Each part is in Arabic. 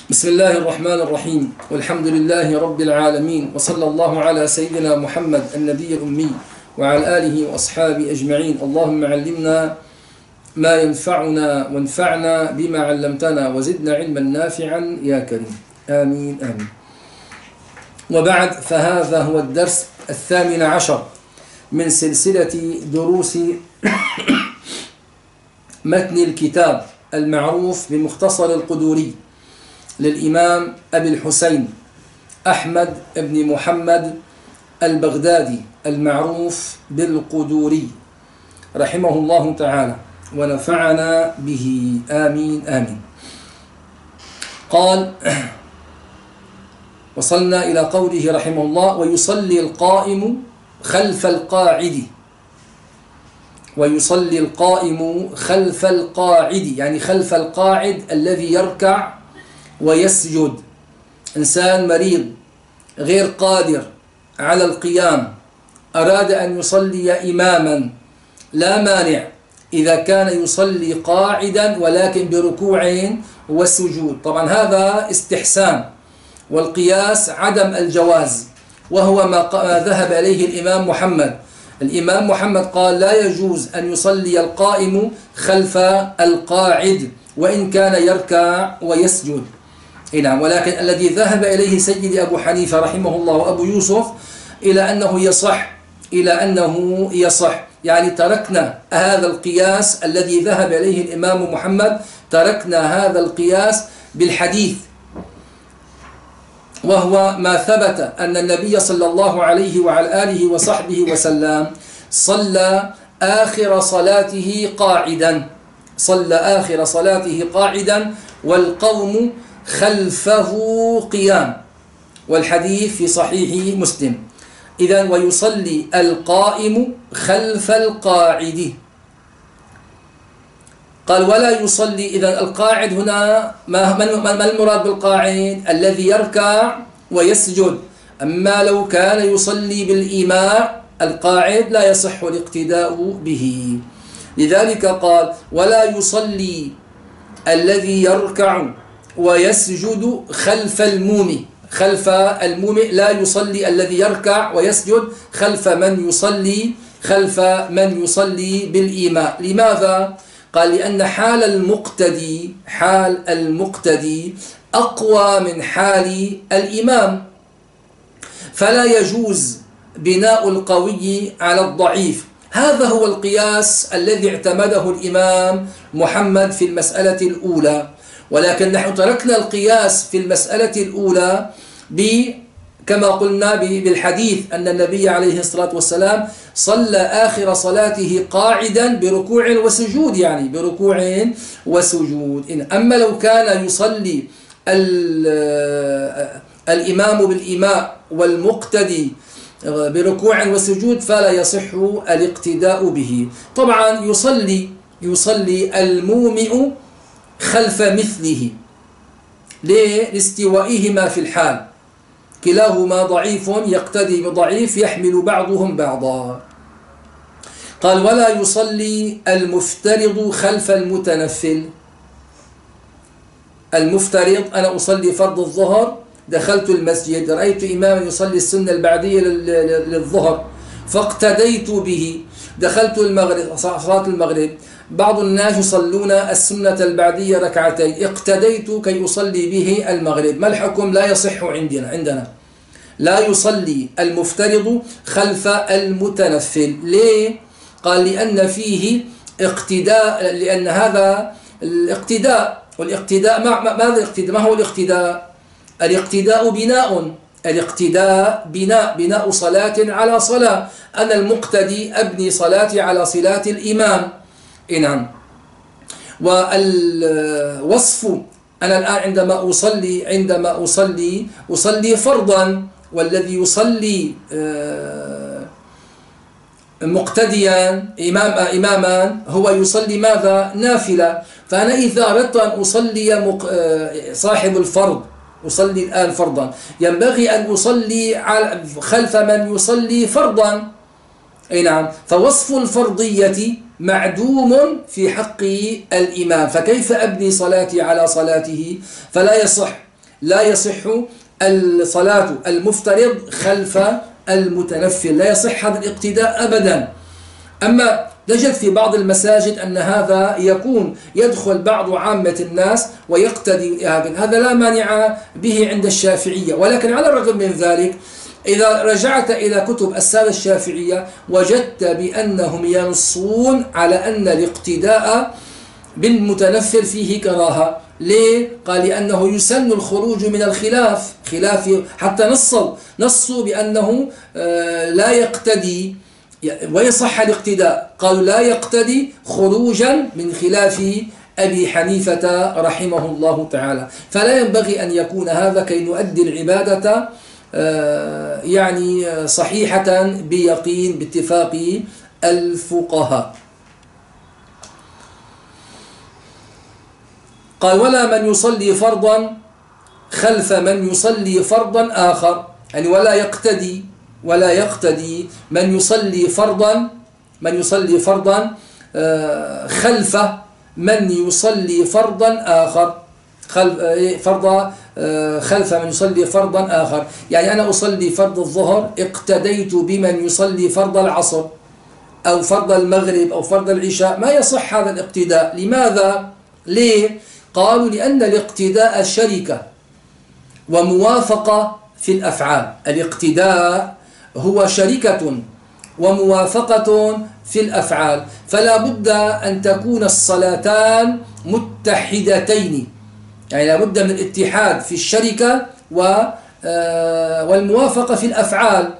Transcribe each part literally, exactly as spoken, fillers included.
بسم الله الرحمن الرحيم والحمد لله رب العالمين وصلى الله على سيدنا محمد النبي الأمي وعلى آله وأصحابه أجمعين. اللهم علمنا ما ينفعنا وانفعنا بما علمتنا وزدنا علما نافعا يا كريم، آمين آمين. وبعد، فهذا هو الدرس الثامن عشر من سلسلة دروس متن الكتاب المعروف بمختصر القدوري للإمام أبي الحسين أحمد بن محمد البغدادي المعروف بالقدوري رحمه الله تعالى ونفعنا به، آمين آمين. قال: وصلنا إلى قوله رحمه الله: ويصلي القائم خلف القاعد. ويصلي القائم خلف القاعد يعني خلف القاعد الذي يركع ويسجد. إنسان مريض غير قادر على القيام أراد أن يصلي إماما، لا مانع إذا كان يصلي قاعدا ولكن بركوع وسجود. طبعا هذا استحسان، والقياس عدم الجواز، وهو ما ذهب إليه الإمام محمد. الإمام محمد قال: لا يجوز أن يصلي القائم خلف القاعد وإن كان يركع ويسجد. نعم، ولكن الذي ذهب إليه سيدي أبو حنيفة رحمه الله وأبو يوسف إلى أنه يصح إلى أنه يصح يعني تركنا هذا القياس الذي ذهب إليه الإمام محمد، تركنا هذا القياس بالحديث، وهو ما ثبت أن النبي صلى الله عليه وعلى آله وصحبه وسلم صلى آخر صلاته قاعدا صلى آخر صلاته قاعدا والقوم خلفه قيام، والحديث في صحيح مسلم. إذن ويصلي القائم خلف القاعد. قال: ولا يصلي. إذن القاعد هنا ما, ما المراد بالقاعد؟ الذي يركع ويسجد. أما لو كان يصلي بالإيماء القاعد لا يصح الاقتداء به. لذلك قال: ولا يصلي الذي يركع ويسجد خلف المومي. خلف المومي لا يصلي الذي يركع ويسجد خلف من يصلي خلف من يصلي بالإيماء. لماذا؟ قال: لأن حال المقتدي حال المقتدي أقوى من حال الإمام، فلا يجوز بناء القوي على الضعيف. هذا هو القياس الذي اعتمده الإمام محمد في المسألة الأولى، ولكن نحن تركنا القياس في المسألة الأولى كما قلنا بالحديث أن النبي عليه الصلاة والسلام صلى آخر صلاته قاعدا بركوع وسجود، يعني بركوع وسجود. أما لو كان يصلي الإمام بالإيماء والمقتدي بركوع وسجود فلا يصح الاقتداء به. طبعا يصلي يصلي المومئ خلف مثله لاستوائهما في الحال، كلاهما ضعيف يقتدي بضعيف يحمل بعضهم بعضا. قال: ولا يصلي المفترض خلف المتنفل. المفترض، أنا أصلي فرض الظهر، دخلت المسجد رأيت إماما يصلي السنة البعدية للظهر فاقتديت به. دخلت المغرب صلاة المغرب، بعض الناس يصلون السنة البعدية ركعتين، اقتديت كي أصلي به المغرب. ما الحكم؟ لا يصح عندنا عندنا لا يصلي المفترض خلف المتنفل. ليه؟ قال: لأن فيه اقتداء، لأن هذا الاقتداء، والاقتداء ماذا الاقتداء؟ ما هو الاقتداء؟ الاقتداء بناء الاقتداء بناء بناء صلاة على صلاة. أنا المقتدي أبني صلاتي على صلاة الإمام. نعم. والوصف، أنا الآن عندما أصلي عندما أصلي أصلي فرضا، والذي يصلي مقتديا إمام إماما هو يصلي ماذا؟ نافلة. فأنا إذا أردت أن أصلي صاحب الفرض، أصلي الآن فرضا، ينبغي أن أصلي خلف من يصلي فرضا. أي نعم. فوصف الفرضية معدوم في حق الإمام، فكيف أبني صلاتي على صلاته؟ فلا يصح لا يصح الصلاة المفترض خلف المتنفل، لا يصح هذا الاقتداء أبدا. أما نجد في بعض المساجد أن هذا يكون يدخل بعض عامة الناس ويقتدي، هذا لا مانع به عند الشافعية، ولكن على الرغم من ذلك إذا رجعت إلى كتب السادة الشافعية وجدت بأنهم ينصون على أن الاقتداء بالمتنفل فيه كراهة. ليه؟ قال لأنه يسن الخروج من الخلاف، خلاف حتى نصوا نصوا بأنه لا يقتدي ويصح الاقتداء، قالوا لا يقتدي خروجا من خلاف أبي حنيفة رحمه الله تعالى. فلا ينبغي أن يكون هذا كي نؤدي العبادة يعني صحيحة بيقين باتفاق الفقهاء. قال ولا من يصلي فرضا خلف من يصلي فرضا آخر، يعني ولا يقتدي ولا يقتدي من يصلي فرضا من يصلي فرضا خلف من يصلي فرضا آخر، فرض خلف من يصلي فرضا آخر. يعني أنا أصلي فرض الظهر اقتديت بمن يصلي فرض العصر أو فرض المغرب أو فرض العشاء، ما يصح هذا الاقتداء. لماذا؟ ليه؟ قالوا لأن الاقتداء شركة وموافقة في الأفعال. الاقتداء هو شركة وموافقة في الأفعال، فلا بد أن تكون الصلاتان متحدتين، يعني لا بد من الاتحاد في الشركة والموافقة في الأفعال،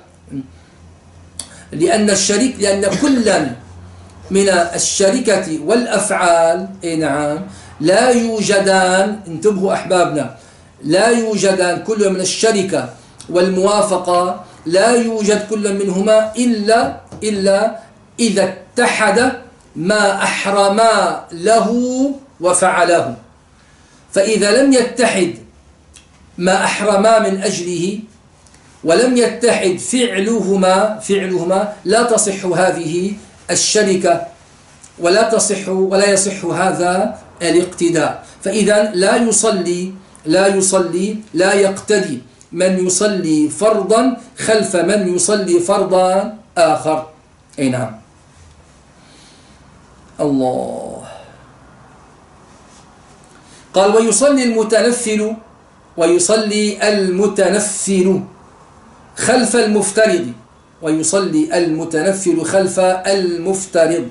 لأن الشريك لأن كلا من الشركة والأفعال إيه نعم لا يوجدان، انتبهوا أحبابنا، لا يوجدان كل من الشركة والموافقة لا يوجد كل منهما إلا إلا إذا اتحد ما أحرما له وفعله. فإذا لم يتحد ما أحرما من أجله ولم يتحد فعلهما فعلهما لا تصح هذه الشركة ولا تصح ولا يصح هذا الاقتداء. فإذا لا يصلي لا يصلي لا يقتدي من يصلي فرضا خلف من يصلي فرضا آخر. أي نعم. الله. قال ويصلي المتنفل ويصلي المتنفل خلف المفترض ويصلي المتنفل خلف المفترض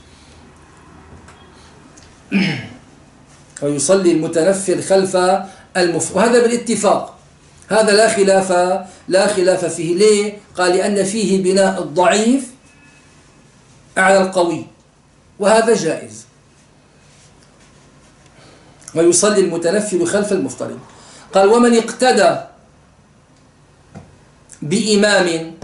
ويصلي المتنفل خلف المفترض، وهذا بالاتفاق، هذا لا خلاف لا خلاف فيه. ليه؟ قال لأن فيه بناء الضعيف على القوي، وهذا جائز. ويصلي المتنفل خلف المفترض. قال ومن اقتدى بإمام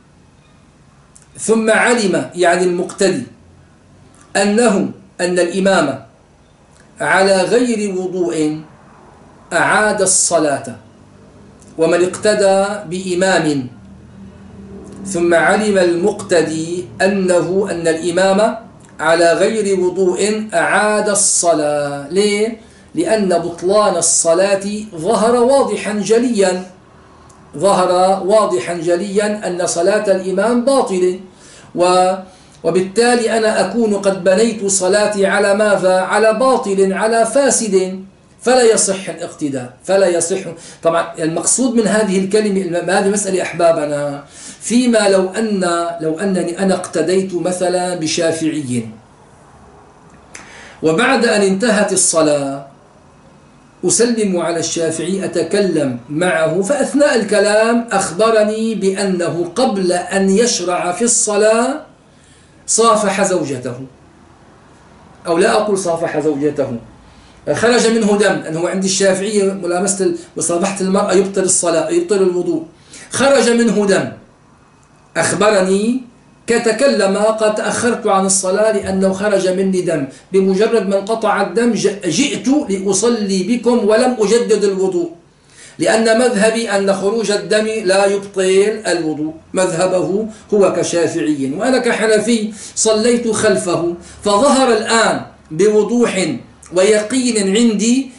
ثم علم، يعني المقتدي، أنه أن الإمام على غير وضوء أعاد الصلاة. ومن اقتدى بإمام ثم علم المقتدي أنه أن الإمام على غير وضوء أعاد الصلاة. ليه؟ لأن بطلان الصلاة ظهر واضحا جليا ظهر واضحا جليا أن صلاة الإمام باطلة، وبالتالي أنا أكون قد بنيت صلاتي على ماذا؟ على باطل، على فاسد، فلا يصح الاقتداء، فلا يصح. طبعا المقصود من هذه الكلمة، هذه مسألة أحبابنا، فيما لو أن لو أنني أنا اقتديت مثلا بشافعي وبعد أن انتهت الصلاة أسلم على الشافعي أتكلم معه، فأثناء الكلام أخبرني بأنه قبل أن يشرع في الصلاة صافح زوجته، أو لا أقول صافح زوجته، خرج منه دم، أنه عند الشافعي ملامسة مصافحة المرأة يبطل الصلاة يبطل الوضوء، خرج منه دم، أخبرني كتكلم قد تأخرت عن الصلاة لأنه خرج مني دم، بمجرد من قطع الدم جئت لأصلي بكم ولم أجدد الوضوء، لأن مذهبي أن خروج الدم لا يبطل الوضوء، مذهبه هو كشافعي، وأنا كحنفي صليت خلفه، فظهر الآن بوضوح ويقين عندي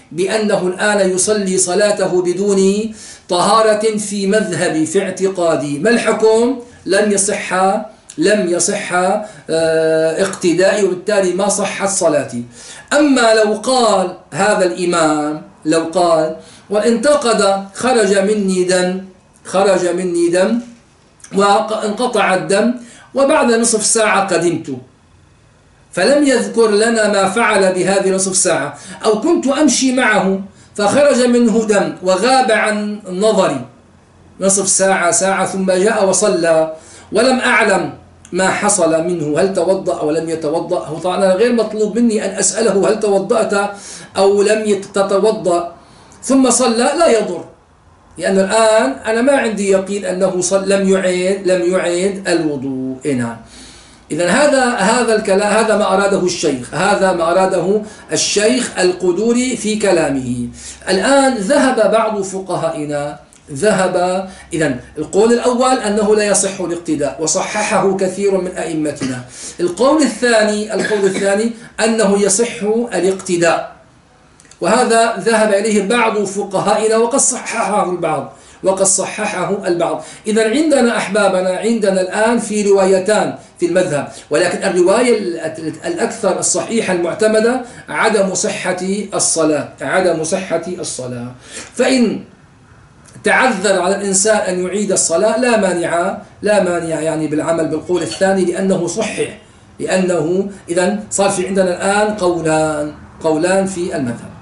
بأنه الآن يصلي صلاته بدون طهارة في مذهبي في اعتقادي، ما الحكم؟ لم يصح لم يصح اقتدائي، وبالتالي ما صحت صلاتي. أما لو قال هذا الإمام، لو قال وانتقد، خرج مني دم خرج مني دم وانقطع الدم وبعد نصف ساعة قدمت، فلم يذكر لنا ما فعل بهذه نصف ساعة، أو كنت أمشي معه فخرج منه دم وغاب عن نظري نصف ساعة ساعة ثم جاء وصلى ولم أعلم ما حصل منه، هل توضأ أو لم يتوضأ. هو طبعا غير مطلوب مني أن أسأله هل توضأت أو لم تتوضأ ثم صلى، لا يضر، لأن الآن أنا ما عندي يقين أنه صل لم يعيد لم يعيد الوضوء. نعم. إذن هذا هذا الكلام، هذا ما أراده الشيخ، هذا ما أراده الشيخ القدوري في كلامه. الآن ذهب بعض فقهائنا ذهب إذن القول الأول أنه لا يصح الاقتداء وصححه كثير من أئمتنا. القول الثاني القول الثاني أنه يصح الاقتداء، وهذا ذهب إليه بعض فقهائنا وقد صححه البعض وقد صححه البعض. إذا عندنا أحبابنا عندنا الآن في روايتان في المذهب، ولكن الرواية الأكثر الصحيحة المعتمدة عدم صحة الصلاة عدم صحة الصلاة. فإن تعذر على الإنسان أن يعيد الصلاة لا مانع لا مانع يعني بالعمل بالقول الثاني، لأنه صحح، لأنه إذا صار في عندنا الآن قولان قولان في المذهب.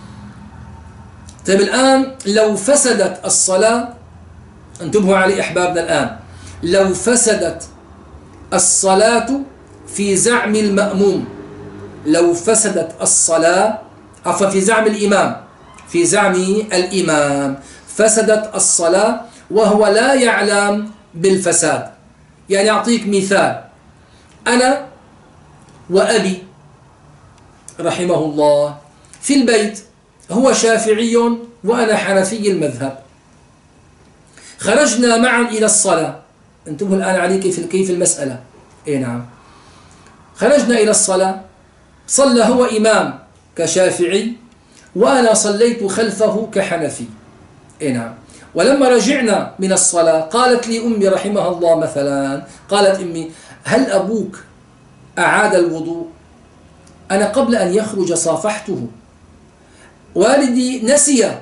طيب الآن لو فسدت الصلاة، انتبهوا علي أحبابنا الآن، لو فسدت الصلاة في زعم المأموم، لو فسدت الصلاة عفوا في زعم الإمام في زعم الإمام فسدت الصلاة وهو لا يعلم بالفساد. يعني أعطيك مثال، أنا وأبي رحمه الله في البيت، هو شافعي وأنا حنفي المذهب، خرجنا معا إلى الصلاة. انتبهوا الآن علي كيف كيف المسألة. إيه نعم، خرجنا إلى الصلاة، صلى هو إمام كشافعي وأنا صليت خلفه كحنفي. إيه نعم. ولما رجعنا من الصلاة قالت لي أمي رحمها الله مثلا، قالت أمي هل أبوك أعاد الوضوء؟ أنا قبل أن يخرج صافحته، والدي نسي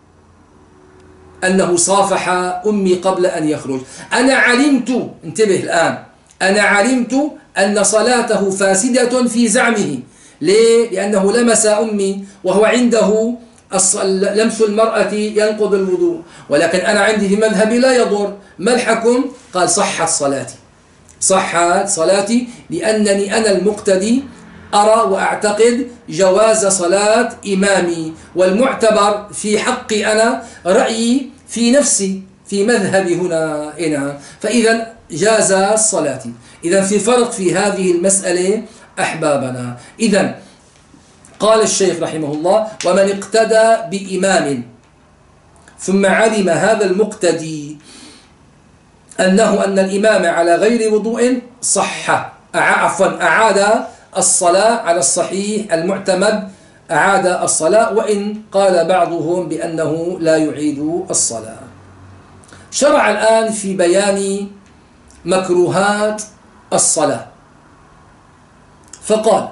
أنه صافح أمي قبل أن يخرج، أنا علمت، انتبه الآن، أنا علمت أن صلاته فاسدة في زعمه. ليه؟ لأنه لمس أمي وهو عنده لمس المرأة ينقض الوضوء، ولكن أنا عندي في مذهبي لا يضر. ما الحكم؟ قال صحت صلاتي صحت صلاتي لأنني أنا المقتدي أرى وأعتقد جواز صلاة إمامي، والمعتبر في حقي أنا رأيي في نفسي في مذهبي هنا. إنا فإذا جاز الصلاة. إذا في فرق في هذه المسألة أحبابنا. إذا قال الشيخ رحمه الله ومن اقتدى بإمام ثم علم هذا المقتدي أنه أن الإمام على غير وضوء صح عفوا أعاد الصلاة على الصحيح المعتمد، أعاد الصلاة، وإن قال بعضهم بأنه لا يعيد الصلاة. شرع الآن في بيان مكروهات الصلاة فقال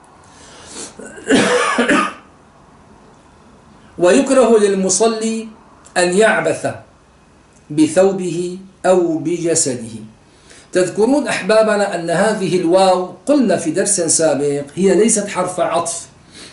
ويكره للمصلي أن يعبث بثوبه أو بجسده. تذكرون أحبابنا أن هذه الواو قلنا في درس سابق هي ليست حرف عطف،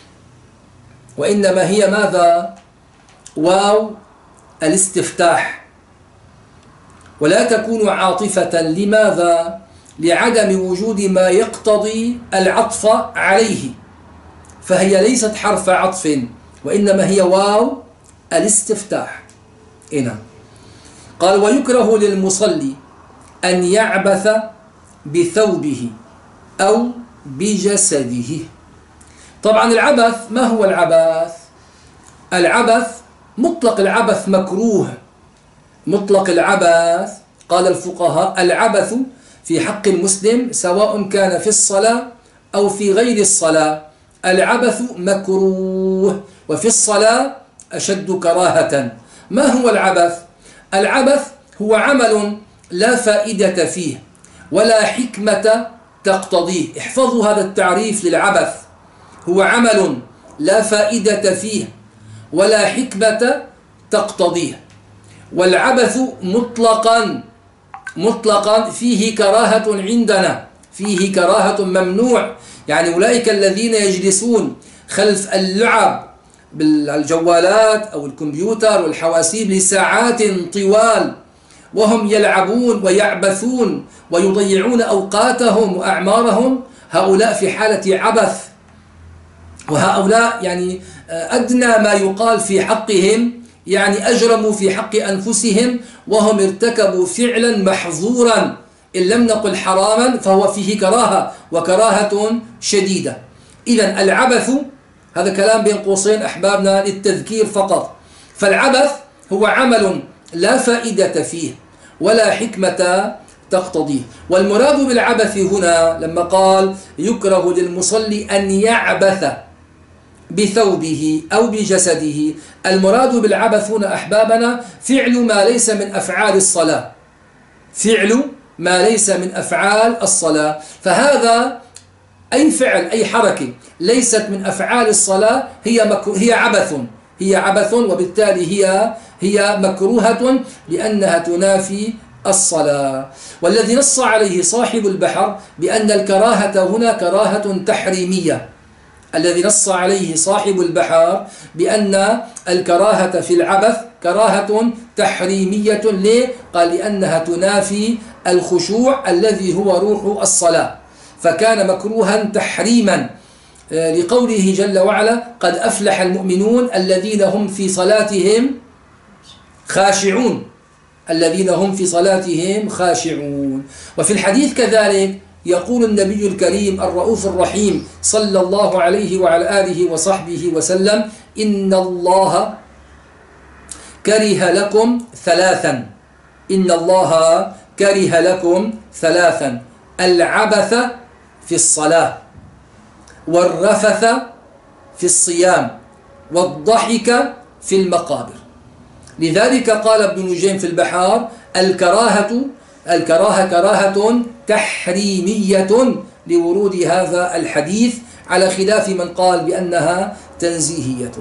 وإنما هي ماذا؟ واو الاستفتاح، ولا تكون عاطفة. لماذا؟ لعدم وجود ما يقتضي العطف عليه، فهي ليست حرف عطف وإنما هي واو الاستفتاح. هنا قال ويكره للمصلي أن يعبث بثوبه أو بجسده. طبعا العبث، ما هو العبث؟ العبث مطلق العبث مكروه، مطلق العبث قال الفقهاء العبث في حق المسلم سواء كان في الصلاة أو في غير الصلاة، العبث مكروه وفي الصلاة أشد كراهة. ما هو العبث؟ العبث هو عمل لا فائدة فيه ولا حكمة تقتضيه. احفظوا هذا التعريف للعبث: هو عمل لا فائدة فيه ولا حكمة تقتضيه. والعبث مطلقا مطلقا فيه كراهة عندنا، فيه كراهة ممنوع. يعني أولئك الذين يجلسون خلف اللعب بالجوالات أو الكمبيوتر والحواسيب لساعات طوال وهم يلعبون ويعبثون ويضيعون أوقاتهم وأعمارهم، هؤلاء في حالة عبث، وهؤلاء يعني أدنى ما يقال في حقهم، يعني أجرموا في حق أنفسهم وهم ارتكبوا فعلا محظورا، إن لم نقل حراما فهو فيه كراهة وكراهة شديدة. إذن العبث، هذا كلام بين قوسين أحبابنا للتذكير فقط، فالعبث هو عمل لا فائدة فيه ولا حكمة تقتضيه. والمراد بالعبث هنا لما قال يكره للمصلي أن يعبث بثوبه أو بجسده، المراد بالعبث هنا أحبابنا فعل ما ليس من أفعال الصلاة، فعل ما ليس من أفعال الصلاة. فهذا أي فعل أي حركة ليست من أفعال الصلاة هي مكروه، هي عبث، هي عبث وبالتالي هي هي مكروهة لأنها تنافي الصلاة. والذي نص عليه صاحب البحر بأن الكراهة هنا كراهة تحريمية، الذي نص عليه صاحب البحر بأن الكراهة في العبث كراهة تحريمية. ليه؟ قال لأنها تنافي الخشوع الذي هو روح الصلاة، فكان مكروها تحريما لقوله جل وعلا قد أفلح المؤمنون الذين هم في صلاتهم خاشعون، الذين هم في صلاتهم خاشعون. وفي الحديث كذلك يقول النبي الكريم الرؤوف الرحيم صلى الله عليه وعلى آله وصحبه وسلم إن الله كره لكم ثلاثا، إن الله كره لكم ثلاثا: العبث في الصلاة، والرفث في الصيام، والضحك في المقابر. لذلك قال ابن نجيم في البحار الكراهة الكراهة كراهة تحريمية لورود هذا الحديث، على خلاف من قال بأنها تنزيهية.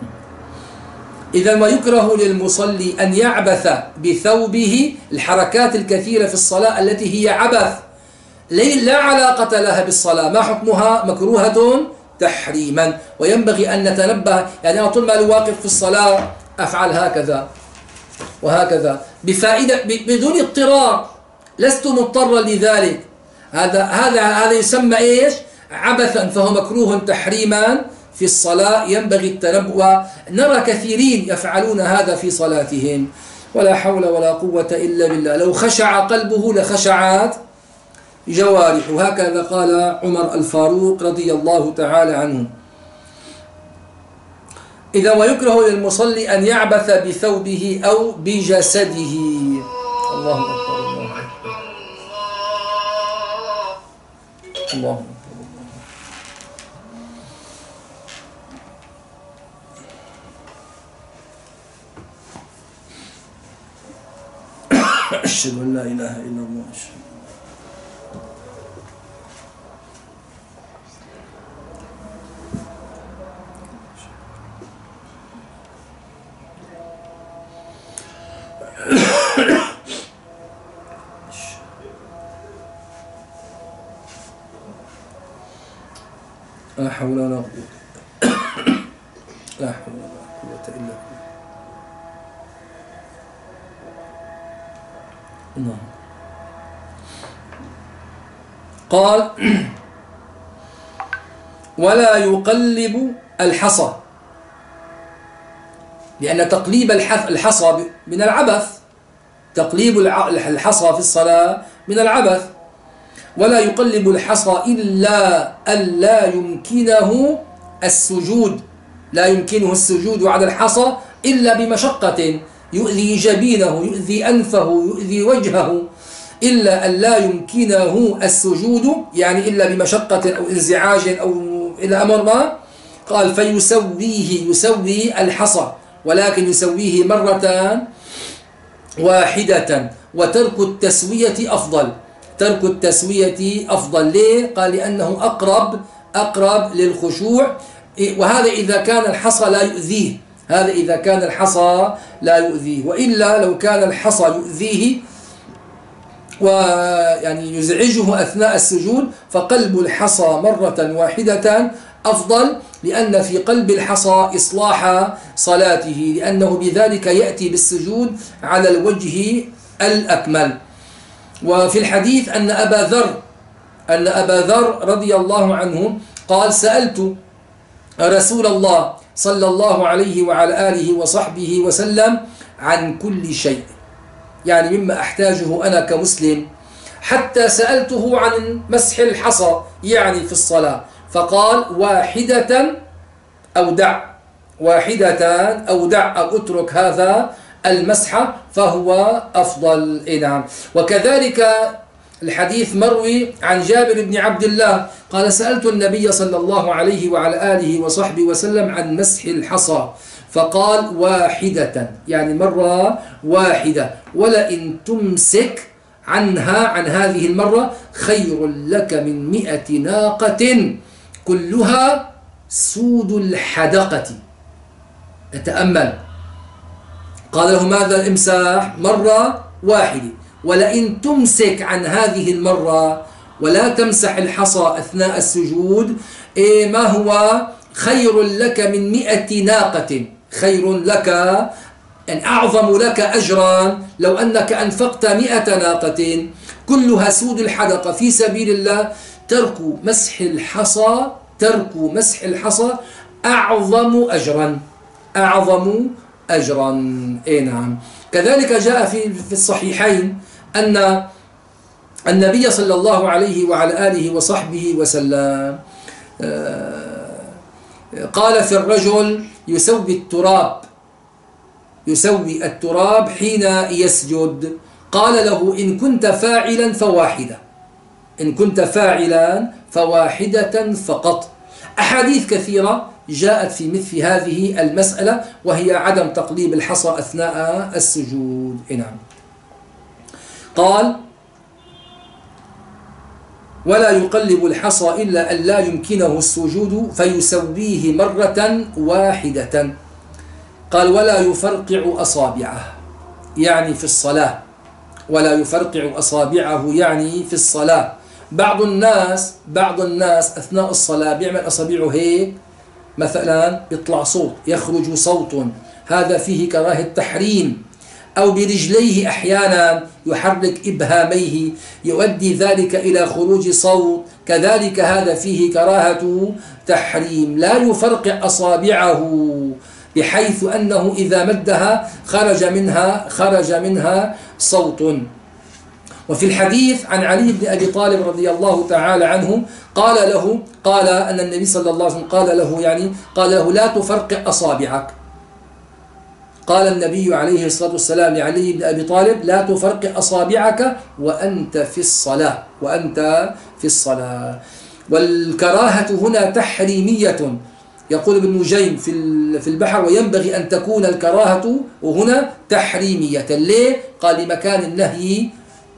إذا ما يكره للمصلي أن يعبث بثوبه، الحركات الكثيرة في الصلاة التي هي عبث لا علاقة لها بالصلاة، ما حكمها؟ مكروهة تحريما. وينبغي أن نتنبه، يعني أنا طول ما واقف في الصلاة أفعل هكذا وهكذا بفائدة بدون اضطرار، لست مضطرا لذلك، هذا هذا هذا يسمى ايش؟ عبثا، فهو مكروه تحريما في الصلاة. ينبغي التنبؤ، نرى كثيرين يفعلون هذا في صلاتهم، ولا حول ولا قوة إلا بالله. لو خشع قلبه لخشعت جوارحه، هكذا قال عمر الفاروق رضي الله تعالى عنه. إذا ويكره للمصلي أن يعبث بثوبه أو بجسده. الله أكبر، الله أكبر، الله أكبر. أشهد أن لا إله إلا الله. لا حول ولا قوة لا حول ولا قوة إلا بالله. قال ولا يقلب الحصى، لأن تقليب الحصى من العبث، تقليب الحصى في الصلاة من العبث. ولا يقلب الحصى إلا أن لا يمكنه السجود، لا يمكنه السجود على الحصى إلا بمشقة، يؤذي جبينه، يؤذي أنفه، يؤذي وجهه، إلا أن لا يمكنه السجود، يعني إلا بمشقة أو انزعاج أو إلى أمر ما، قال فيسويه، يسوي الحصى، ولكن يسويه مرة واحدة، وترك التسوية أفضل. ترك التسوية أفضل. ليه؟ قال لأنه أقرب أقرب للخشوع، وهذا إذا كان الحصى لا يؤذيه. هذا إذا كان الحصى لا يؤذيه، وإلا لو كان الحصى يؤذيه ويعني يزعجه أثناء السجود فقلب الحصى مرة واحدة أفضل، لأن في قلب الحصى إصلاح صلاته، لأنه بذلك يأتي بالسجود على الوجه الأكمل. وفي الحديث أن أبا ذر أن أبا ذر رضي الله عنه قال سألت رسول الله صلى الله عليه وعلى آله وصحبه وسلم عن كل شيء، يعني مما أحتاجه أنا كمسلم، حتى سألته عن مسح الحصى يعني في الصلاة، فقال واحدة أو دع، واحدة أو دع أو اترك هذا المسح فهو أفضل. نعم. وكذلك الحديث مروي عن جابر بن عبد الله قال سألت النبي صلى الله عليه وعلى آله وصحبه وسلم عن مسح الحصى فقال واحدة، يعني مرة واحدة، ولئن تمسك عنها عن هذه المرة خير لك من مئة ناقة كلها سود الحدقة. نتأمل، قال له ماذا الإمساح؟ مرة واحدة، ولئن تمسك عن هذه المرة ولا تمسح الحصى أثناء السجود إيه ما هو خير لك من مئة ناقة، خير لك يعني أعظم لك أجرا لو أنك أنفقت مئة ناقة كلها سود الحدقة في سبيل الله. ترك مسح الحصى ترك مسح الحصى أعظم أجرا أعظم أجرا. إيه نعم. كذلك جاء في في الصحيحين أن النبي صلى الله عليه وعلى آله وصحبه وسلم قال في الرجل يسوي التراب يسوي التراب حين يسجد، قال له إن كنت فاعلا فواحدة إن كنت فاعلا فواحدة فقط. أحاديث كثيرة جاءت في مثل هذه المسألة، وهي عدم تقليب الحصى أثناء السجود. نعم. قال ولا يقلب الحصى إلا أن لا يمكنه السجود فيسويه مرة واحدة. قال ولا يفرقع أصابعه يعني في الصلاة، ولا يفرقع أصابعه يعني في الصلاة. بعض الناس بعض الناس أثناء الصلاة بيعمل أصابعه هيك مثلا، بيطلع صوت، يخرج صوت، هذا فيه كراهة تحريم. أو برجليه أحيانا يحرك إبهاميه يؤدي ذلك إلى خروج صوت، كذلك هذا فيه كراهة تحريم. لا يفرقع أصابعه بحيث أنه إذا مدها خرج منها خرج منها صوت. وفي الحديث عن علي بن أبي طالب رضي الله تعالى عنه قال له قال أن النبي صلى الله عليه وسلم قال له يعني قال له لا تفرقع أصابعك. قال النبي عليه الصلاة والسلام لعلي بن أبي طالب لا تفرقع أصابعك وأنت في الصلاة وأنت في الصلاة. والكراهة هنا تحريمية. يقول ابن نجيم في في البحر وينبغي أن تكون الكراهة هنا تحريمية. ليه؟ قال لمكان النهي،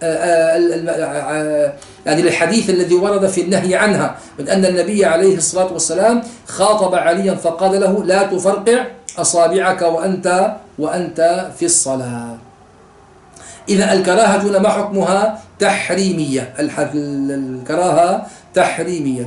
يعني الحديث الذي ورد في النهي عنها، من أن النبي عليه الصلاة والسلام خاطب عليا فقال له لا تفرقع أصابعك وأنت وأنت في الصلاة. إذا الكراهة هنا ما حكمها؟ تحريمية. الكراهة تحريمية.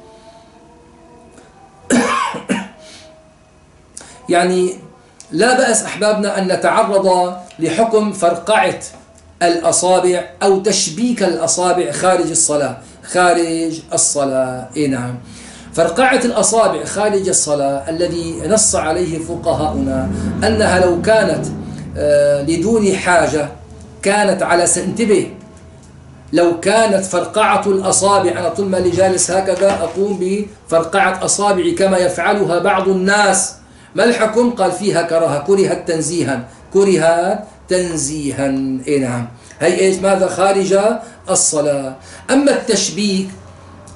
يعني لا بأس أحبابنا أن نتعرض لحكم فرقعة الأصابع أو تشبيك الأصابع خارج الصلاة خارج الصلاة. إيه نعم. فرقعة الأصابع خارج الصلاة الذي نص عليه فقهاؤنا أنها لو كانت لدون حاجة كانت على انتبه، لو كانت فرقعة الأصابع، أنا طول ما اللي جالس هكذا أقوم بفرقعة أصابعي كما يفعلها بعض الناس، ما الحكم؟ قال فيها كراهة، كرهت تنزيها كرهت تنزيها. إيه نعم. هي إيش؟ ماذا؟ خارج الصلاة. أما التشبيك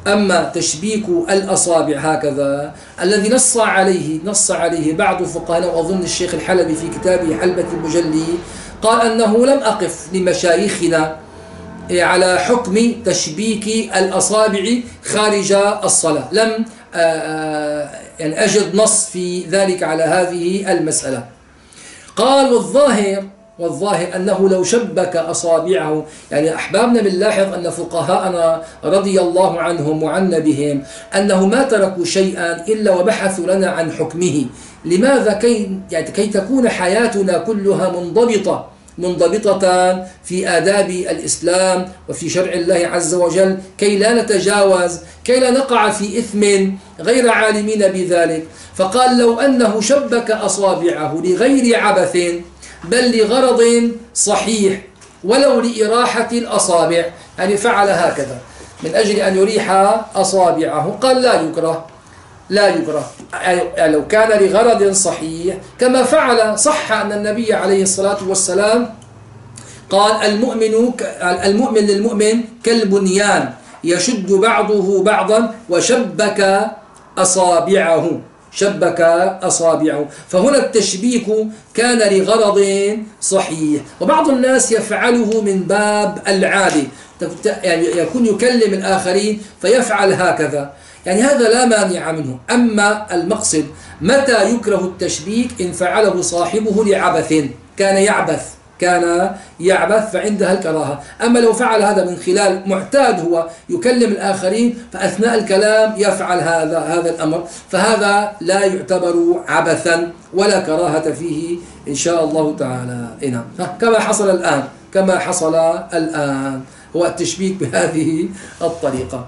أما تشبيك الأصابع هكذا الذي نص عليه نص عليه بعض فقهاء، وأظن الشيخ الحلبي في كتابه حلبة المجلي قال أنه لم أقف لمشايخنا على حكم تشبيك الأصابع خارج الصلاة، لم يعني أجد نص في ذلك على هذه المسألة. قال والظاهر والظاهر أنه لو شبك أصابعه، يعني أحبابنا بنلاحظ أن فقهاءنا رضي الله عنهم وعنا بهم أنه ما تركوا شيئا إلا وبحثوا لنا عن حكمه. لماذا؟ كي, يعني كي تكون حياتنا كلها منضبطة منضبطة في آداب الإسلام وفي شرع الله عز وجل، كي لا نتجاوز، كي لا نقع في إثم غير عالمين بذلك. فقال لو أنه شبك أصابعه لغير عبث بل لغرض صحيح ولو لإراحة الأصابع، يعني فعل هكذا من أجل أن يريح أصابعه، قال لا يكره لا يكره يعني لو كان لغرض صحيح كما فعل. صح أن النبي عليه الصلاة والسلام قال المؤمن المؤمن للمؤمن كالبنيان يشد بعضه بعضا وشبك أصابعه شبك أصابعه. فهنا التشبيك كان لغرض صحيح، وبعض الناس يفعله من باب العادة، يعني يكون يكلم الآخرين فيفعل هكذا، يعني هذا لا مانع منه. أما المقصد متى يكره التشبيك؟ إن فعله صاحبه لعبث، كان يعبث كان يعبث فعندها الكراهة. أما لو فعل هذا من خلال معتاد هو يكلم الآخرين فأثناء الكلام يفعل هذا هذا الأمر، فهذا لا يعتبر عبثا ولا كراهة فيه إن شاء الله تعالى. نعم، كما حصل الآن كما حصل الآن هو التشبيك بهذه الطريقة.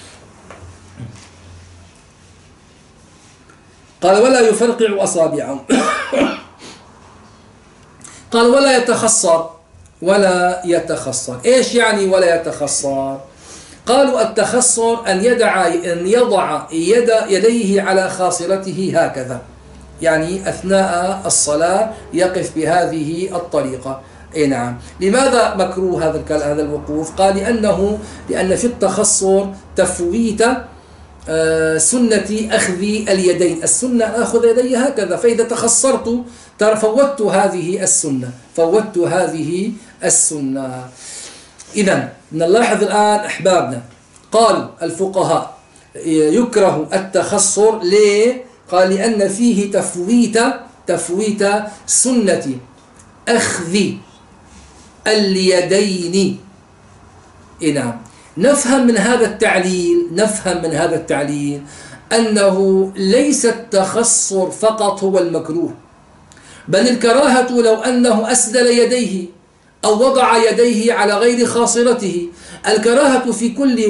قال ولا يفرقع أصابعهم. قال ولا يتخصر ولا يتخصر. إيش يعني ولا يتخصر؟ قالوا التخصر أن يدع أن يضع يد يديه على خاصرته هكذا، يعني أثناء الصلاة يقف بهذه الطريقة. إيه نعم. لماذا مكروه هذا هذا الوقوف؟ قال لأنه لأن في التخصر تفويت آه سنة أخذ اليدين. السنة أخذ يدي هكذا، فإذا تخصرت فوتت هذه السنة فوتت هذه السنة. إذن نلاحظ الآن أحبابنا، قال الفقهاء يكره التخصر. ليه؟ قال لأن فيه تفويت تفويت سنة أخذ اليدين. نعم. نفهم من هذا التعليل نفهم من هذا التعليل أنه ليس التخصر فقط هو المكروه، بل الكراهة لو أنه أسدل يديه أو وضع يديه على غير خاصرته. الكراهة في كل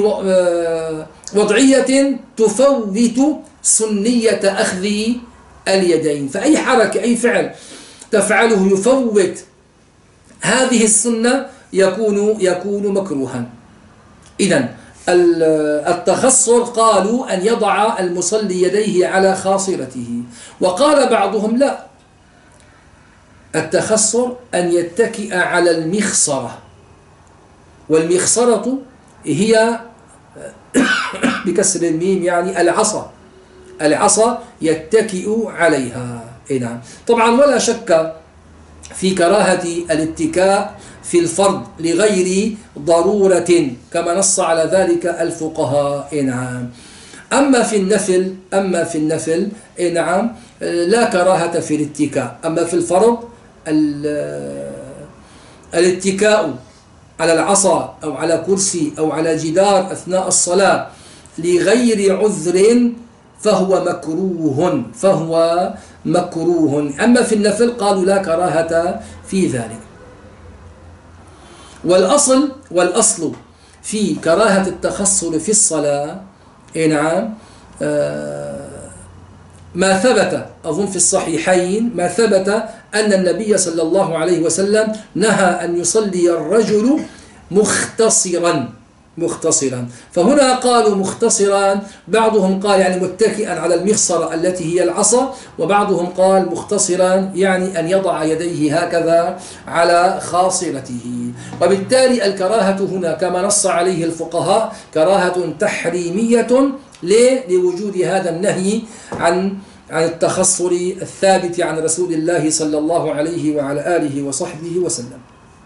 وضعية تفوت سنية أخذ اليدين، فأي حركة أي فعل تفعله يفوت هذه السنة يكون يكون مكروها. إذن التخصر قالوا أن يضع المصلي يديه على خاصرته، وقال بعضهم لا، التخصر أن يتكئ على المخصرة، والمخصرة هي بكسر الميم يعني العصا العصا يتكئ عليها. نعم. طبعا ولا شك في كراهة الاتكاء في الفرض لغير ضرورة كما نص على ذلك الفقهاء. نعم. أما في النفل أما في النفل نعم لا كراهة في الاتكاء. أما في الفرض الاتكاء على العصا أو على كرسي أو على جدار أثناء الصلاة لغير عذر فهو مكروه فهو مكروه. أما في النفل قالوا لا كراهة في ذلك. والأصل والأصل في كراهة التخصر في الصلاة نعم ما ثبت أظن في الصحيحين ما ثبت أن النبي صلى الله عليه وسلم نهى أن يصلي الرجل مختصرا مختصرا. فهنا قالوا مختصرا، بعضهم قال يعني متكئا على المخصرة التي هي العصا، وبعضهم قال مختصرا يعني أن يضع يديه هكذا على خاصرته. وبالتالي الكراهة هنا كما نص عليه الفقهاء كراهة تحريمية لوجود هذا النهي عن عن التخصر الثابت عن رسول الله صلى الله عليه وعلى آله وصحبه وسلم.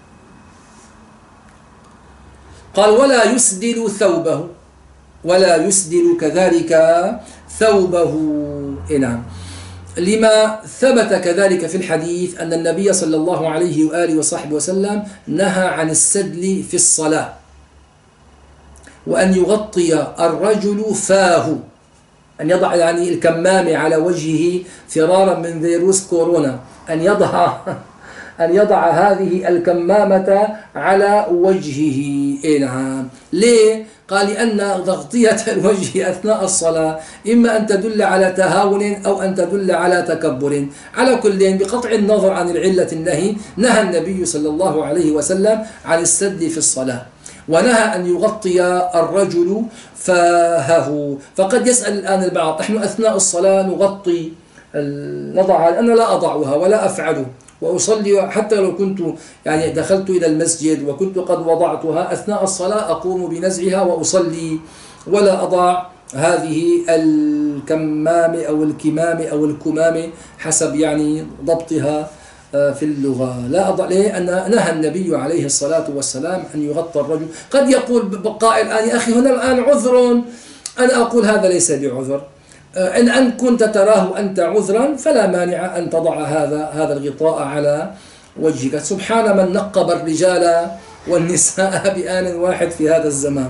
قال ولا يسدل ثوبه، ولا يسدل كذلك ثوبه. نعم، لما ثبت كذلك في الحديث أن النبي صلى الله عليه وآله وصحبه وسلم نهى عن السدل في الصلاة، وأن يغطي الرجل فاه، أن يضع يعني الكمامة على وجهه فرارا من فيروس كورونا، أن يضع أن يضع هذه الكمامة على وجهه. نعم، ليه؟ قال لأن تغطية الوجه أثناء الصلاة إما أن تدل على تهاون أو أن تدل على تكبر. على كل، بقطع النظر عن العلة النهي، نهى النبي صلى الله عليه وسلم عن السدل في الصلاة، ونهى أن يغطي الرجل فاهه. فقد يسأل الآن البعض: نحن أثناء الصلاة نغطي نضعها؟ أنا لا أضعها ولا أفعله، وأصلي حتى لو كنت يعني دخلت إلى المسجد وكنت قد وضعتها أثناء الصلاة أقوم بنزعها وأصلي، ولا أضع هذه الكمام أو الكمام أو الكمام حسب يعني ضبطها في اللغة. لا أضع، ليه؟ أن نهى النبي عليه الصلاة والسلام أن يغطى الرجل. قد يقول قائل الآن: يا أخي هنا الآن عذر. أنا أقول هذا ليس بعذر. إن أن كنت تراه أنت عذرا فلا مانع أن تضع هذا هذا الغطاء على وجهك. سبحان من نقب الرجال والنساء بآن واحد في هذا الزمان.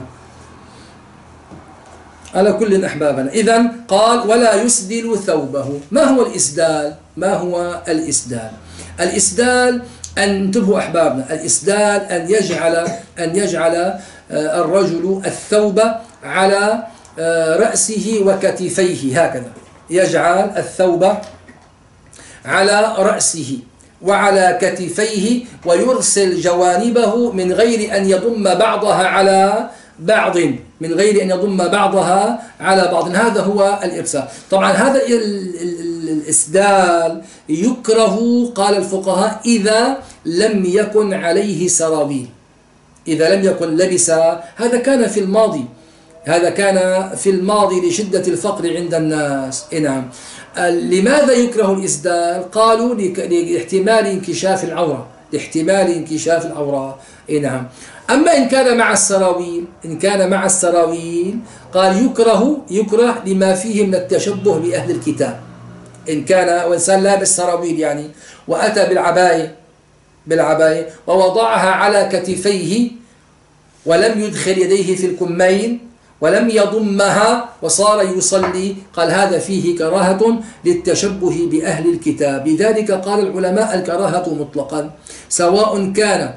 على كل أحبابنا، إذن قال ولا يسدل ثوبه. ما هو الإسدال؟ ما هو الإسدال؟ الإسدال أن انتبهوا أحبابنا، الإسدال أن يجعل أن يجعل الرجل الثوب على رأسه وكتفيه هكذا، يجعل الثوب على رأسه وعلى كتفيه ويرسل جوانبه من غير أن يضم بعضها على بعض، من غير أن يضم بعضها على بعض. هذا هو الإرسال. طبعا هذا الإسدال يكره، قال الفقهاء، إذا لم يكن عليه سراويل، إذا لم يكن لبس. هذا كان في الماضي، هذا كان في الماضي لشدة الفقر عند الناس. نعم. لماذا يكره الإسدال؟ قالوا لاحتمال انكشاف العورة، لاحتمال انكشاف العورة. نعم. أما إن كان مع السراويل، إن كان مع السراويل قال يكره يكره لما فيه من التشبه بأهل الكتاب. إن كان وإنسان لابس سراويل يعني وأتى بالعباية بالعباية ووضعها على كتفيه ولم يدخل يديه في الكمين ولم يضمها وصار يصلي، قال هذا فيه كراهة للتشبه بأهل الكتاب. لذلك قال العلماء الكراهة مطلقا، سواء كان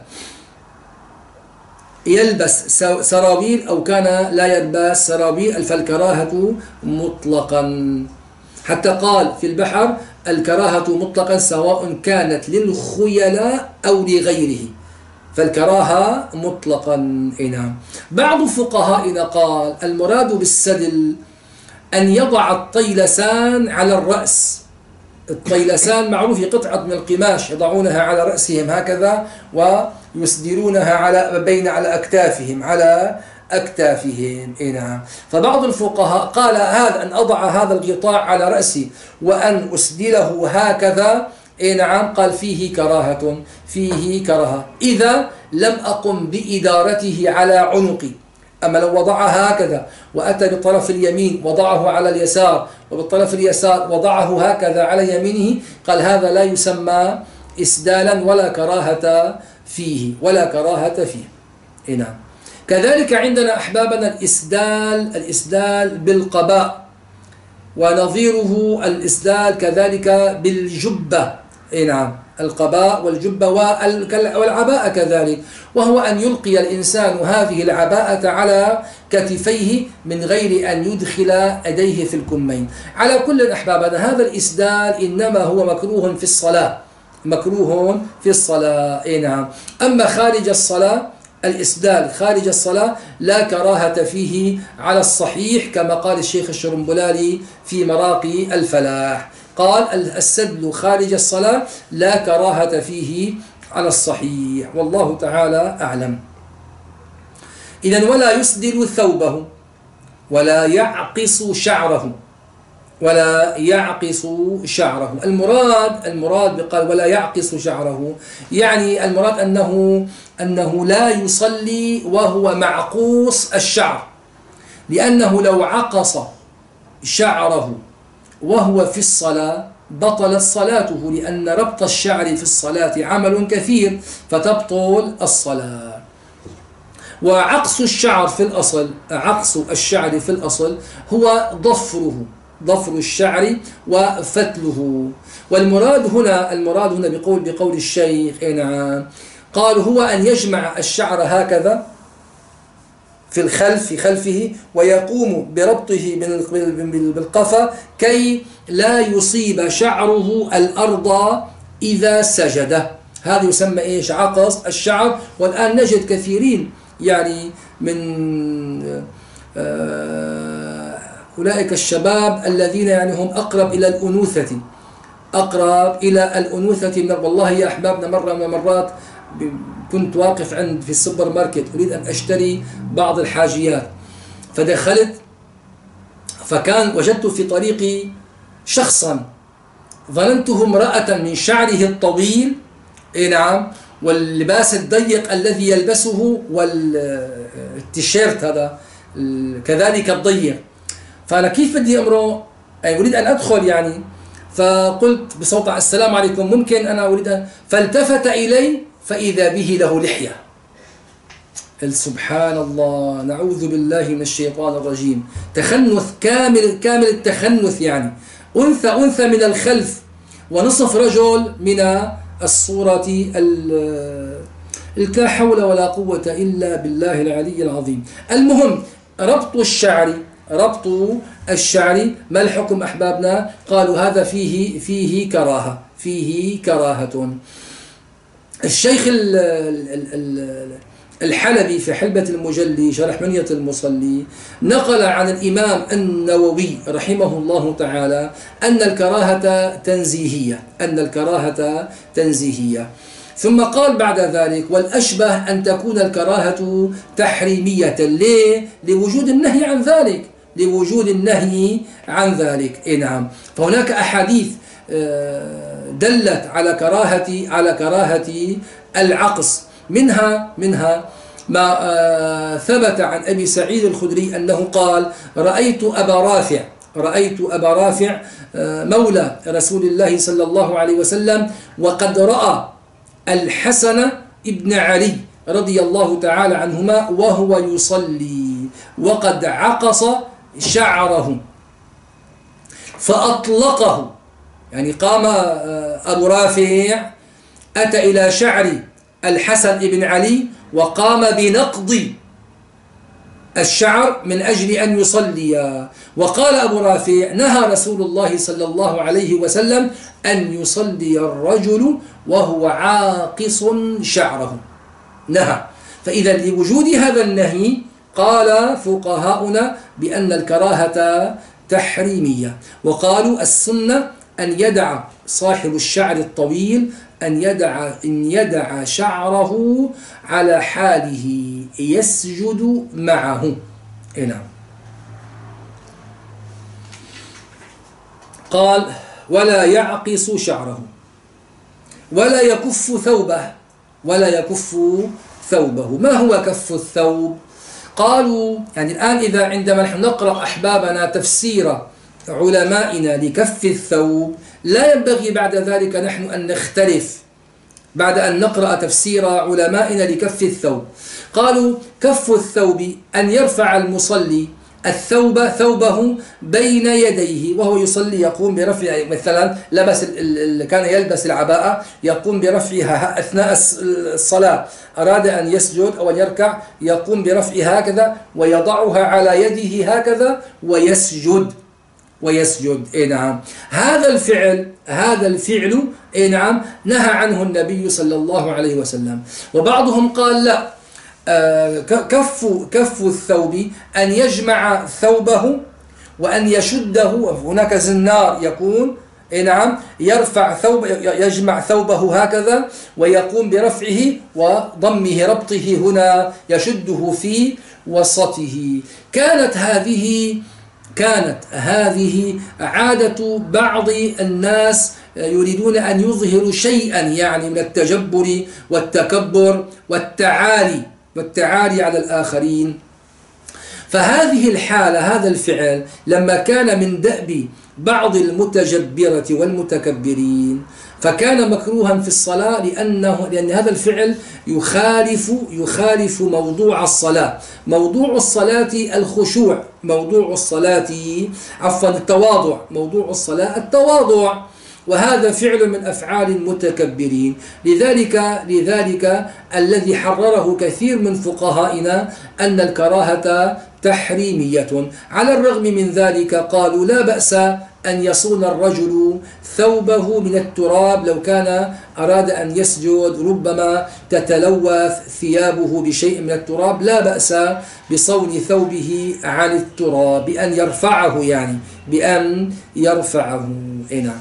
يلبس سراويل أو كان لا يلبس سراويل، فالكراهة مطلقا. حتى قال في البحر الكراهة مطلقا سواء كانت للخيلاء أو لغيره، فالكراهة مطلقا. نعم. بعض فقهائنا قال المراد بالسدل أن يضع الطيلسان على الرأس. الطيلسان معروف قطعة من القماش يضعونها على رأسهم هكذا ويسدلونها على بين على أكتافهم على أكتافهم. نعم. فبعض الفقهاء قال هذا أن أضع هذا الغطاء على رأسي وأن أسدله هكذا، نعم، قال فيه كراهة، فيه كراهة إذا لم أقم بإدارته على عنقي. أما لو وضعها هكذا وأتى بالطرف اليمين وضعه على اليسار وبالطرف اليسار وضعه هكذا على يمينه، قال هذا لا يسمى إسدالا ولا كراهة فيه، ولا كراهة فيه. نعم. كذلك عندنا أحبابنا الإسدال، الإسدال بالقباء، ونظيره الإسدال كذلك بالجبة. نعم. القباء والجبة والعباءة كذلك، وهو أن يلقي الإنسان هذه العباءة على كتفيه من غير أن يدخل يديه في الكمين. على كل أحبابنا هذا الإسدال إنما هو مكروه في الصلاة، مكروه في الصلاة. نعم. أما خارج الصلاة الإسدال خارج الصلاة لا كراهة فيه على الصحيح، كما قال الشيخ الشرنبلالي في مراقي الفلاح، قال السدل خارج الصلاة لا كراهة فيه على الصحيح، والله تعالى أعلم. إذن ولا يسدل ثوبه ولا يعقص شعره، ولا يعقص شعره. المراد المراد بقال ولا يعقص شعره، يعني المراد أنه أنه لا يصلي وهو معقوس الشعر، لأنه لو عقص شعره وهو في الصلاة بطلت صلاته، لأن ربط الشعر في الصلاة عمل كثير فتبطل الصلاة. وعقص الشعر في الأصل عقص الشعر في الأصل هو ضفره ضفر الشعر وفتله. والمراد هنا المراد هنا بقول بقول الشيخ نعم قال هو أن يجمع الشعر هكذا في الخلف في خلفه ويقوم بربطه بالقفا كي لا يصيب شعره الأرض إذا سجد. هذا يسمى إيش؟ عقص الشعر. والآن نجد كثيرين يعني من آه أولئك الشباب الذين يعني هم أقرب إلى الأنوثة أقرب إلى الأنوثة من والله يا أحبابنا مرة من المرات كنت واقف عند في السوبر ماركت أريد أن أشتري بعض الحاجيات، فدخلت فكان وجدت في طريقي شخصا ظننته امرأة من شعره الطويل إيه نعم واللباس الضيق الذي يلبسه والتيشيرت هذا كذلك الضيق، فأنا كيف بدي أمره أي أريد أن أدخل يعني، فقلت بصوت السلام عليكم ممكن أنا أريد أن، فالتفت إلي فإذا به له لحية. سبحان الله، نعوذ بالله من الشيطان الرجيم، تخنث كامل كامل التخنث يعني أنثى أنثى من الخلف ونصف رجل من الصورة لا حول ولا قوة إلا بالله العلي العظيم. المهم ربط الشعر ربط الشعر ما الحكم أحبابنا؟ قالوا هذا فيه فيه كراهة فيه كراهة. الشيخ الحلبي في حلبة المجلي شرح منية المصلي نقل عن الإمام النووي رحمه الله تعالى أن الكراهة تنزيهية أن الكراهة تنزيهية ثم قال بعد ذلك والأشبه أن تكون الكراهة تحريمية. ليه؟ لوجود النهي عن ذلك لوجود النهي عن ذلك. إيه نعم، فهناك أحاديث دلت على كراهة على كراهة العقص، منها منها ما ثبت عن أبي سعيد الخدري أنه قال رأيت أبا رافع رأيت أبا رافع مولى رسول الله صلى الله عليه وسلم وقد رأى الحسن ابن علي رضي الله تعالى عنهما وهو يصلي وقد عقص شعره فأطلقه، يعني قام أبو رافع أتى إلى شعر الحسن بن علي وقام بنقض الشعر من أجل أن يصلي. وقال أبو رافع نهى رسول الله صلى الله عليه وسلم أن يصلي الرجل وهو عاقص شعره، نهى. فإذا لوجود هذا النهي قال فقهاؤنا بأن الكراهة تحريمية، وقالوا السنة أن يدع صاحب الشعر الطويل أن يدع أن يدع شعره على حاله يسجد معه. نعم. قال ولا يعقص شعره ولا يكف ثوبه ولا يكف ثوبه. ما هو كف الثوب؟ قالوا يعني الآن إذا عندما نحن نقرأ أحبابنا تفسير علمائنا لكف الثوب لا ينبغي بعد ذلك نحن أن نختلف بعد أن نقرأ تفسير علمائنا لكف الثوب. قالوا كف الثوب أن يرفع المصلي الثوب ثوبه بين يديه وهو يصلي، يقوم برفع، مثلا لبس كان يلبس العباءة يقوم برفعها أثناء الصلاة، أراد أن يسجد أو أن يركع يقوم برفعها هكذا ويضعها على يده هكذا ويسجد ويسجد. إيه نعم، هذا الفعل هذا الفعل إيه نعم نهى عنه النبي صلى الله عليه وسلم. وبعضهم قال لا، كف كف الثوب أن يجمع ثوبه وأن يشده. هناك زنار يكون نعم يرفع ثوب يجمع ثوبه هكذا ويقوم برفعه وضمه ربطه هنا يشده في وسطه. كانت هذه كانت هذه عادة بعض الناس يريدون أن يظهروا شيئا يعني من التجبر والتكبر والتعالي والتعالي على الآخرين. فهذه الحالة هذا الفعل لما كان من دأب بعض المتجبرة والمتكبرين فكان مكروها في الصلاة لأنه لأن هذا الفعل يخالف يخالف موضوع الصلاة. موضوع الصلاة الخشوع، موضوع الصلاة عفوا التواضع، موضوع الصلاة التواضع، وهذا فعل من أفعال المتكبرين. لذلك لذلك الذي حرره كثير من فقهائنا أن الكراهة تحريمية. على الرغم من ذلك قالوا لا بأس أن يصون الرجل ثوبه من التراب لو كان أراد أن يسجد، ربما تتلوث ثيابه بشيء من التراب، لا بأس بصون ثوبه عن التراب بأن يرفعه يعني بأن يرفعه. هنا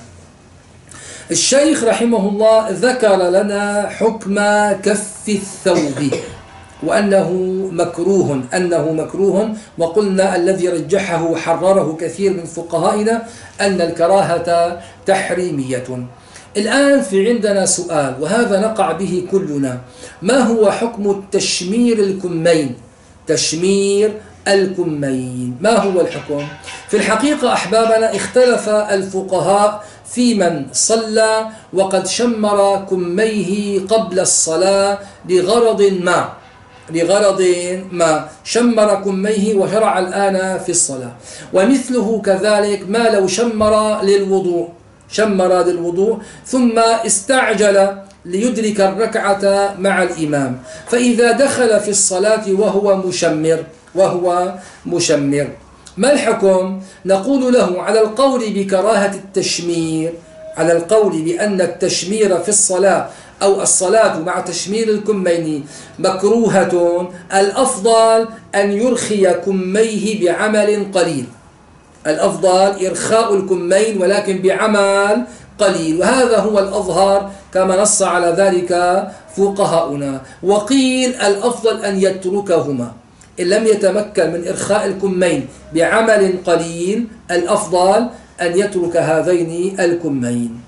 الشيخ رحمه الله ذكر لنا حكم كف الثوب وأنه مكروه أنه مكروه وقلنا الذي رجحه وحرره كثير من فقهائنا أن الكراهة تحريمية. الآن في عندنا سؤال وهذا نقع به كلنا: ما هو حكم التشمير الكمين؟ تشمير الكمين ما هو الحكم؟ في الحقيقة أحبابنا اختلف الفقهاء في من صلى وقد شمر كميه قبل الصلاة لغرض ما لغرض ما شمر كميه وشرع الآن في الصلاة، ومثله كذلك ما لو شمر للوضوء شمر للوضوء ثم استعجل ليدرك الركعة مع الإمام، فإذا دخل في الصلاة وهو مشمر وهو مشمر ما الحكم؟ نقول له على القول بكراهة التشمير، على القول بأن التشمير في الصلاة أو الصلاة مع تشمير الكمين مكروهة، الأفضل أن يرخي كميه بعمل قليل، الأفضل إرخاء الكمين ولكن بعمل قليل، وهذا هو الأظهر كما نص على ذلك فقهاؤنا. وقيل الأفضل أن يتركهما إن لم يتمكن من إرخاء الكمين بعمل قليل، الأفضل أن يترك هذين الكمين،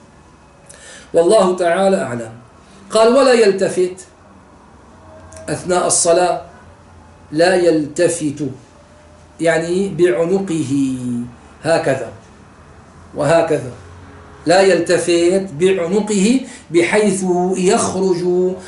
والله تعالى أعلم. قال: ولا يلتفت أثناء الصلاة، لا يلتفت يعني بعنقه هكذا وهكذا، لا يلتفت بعنقه بحيث يخرج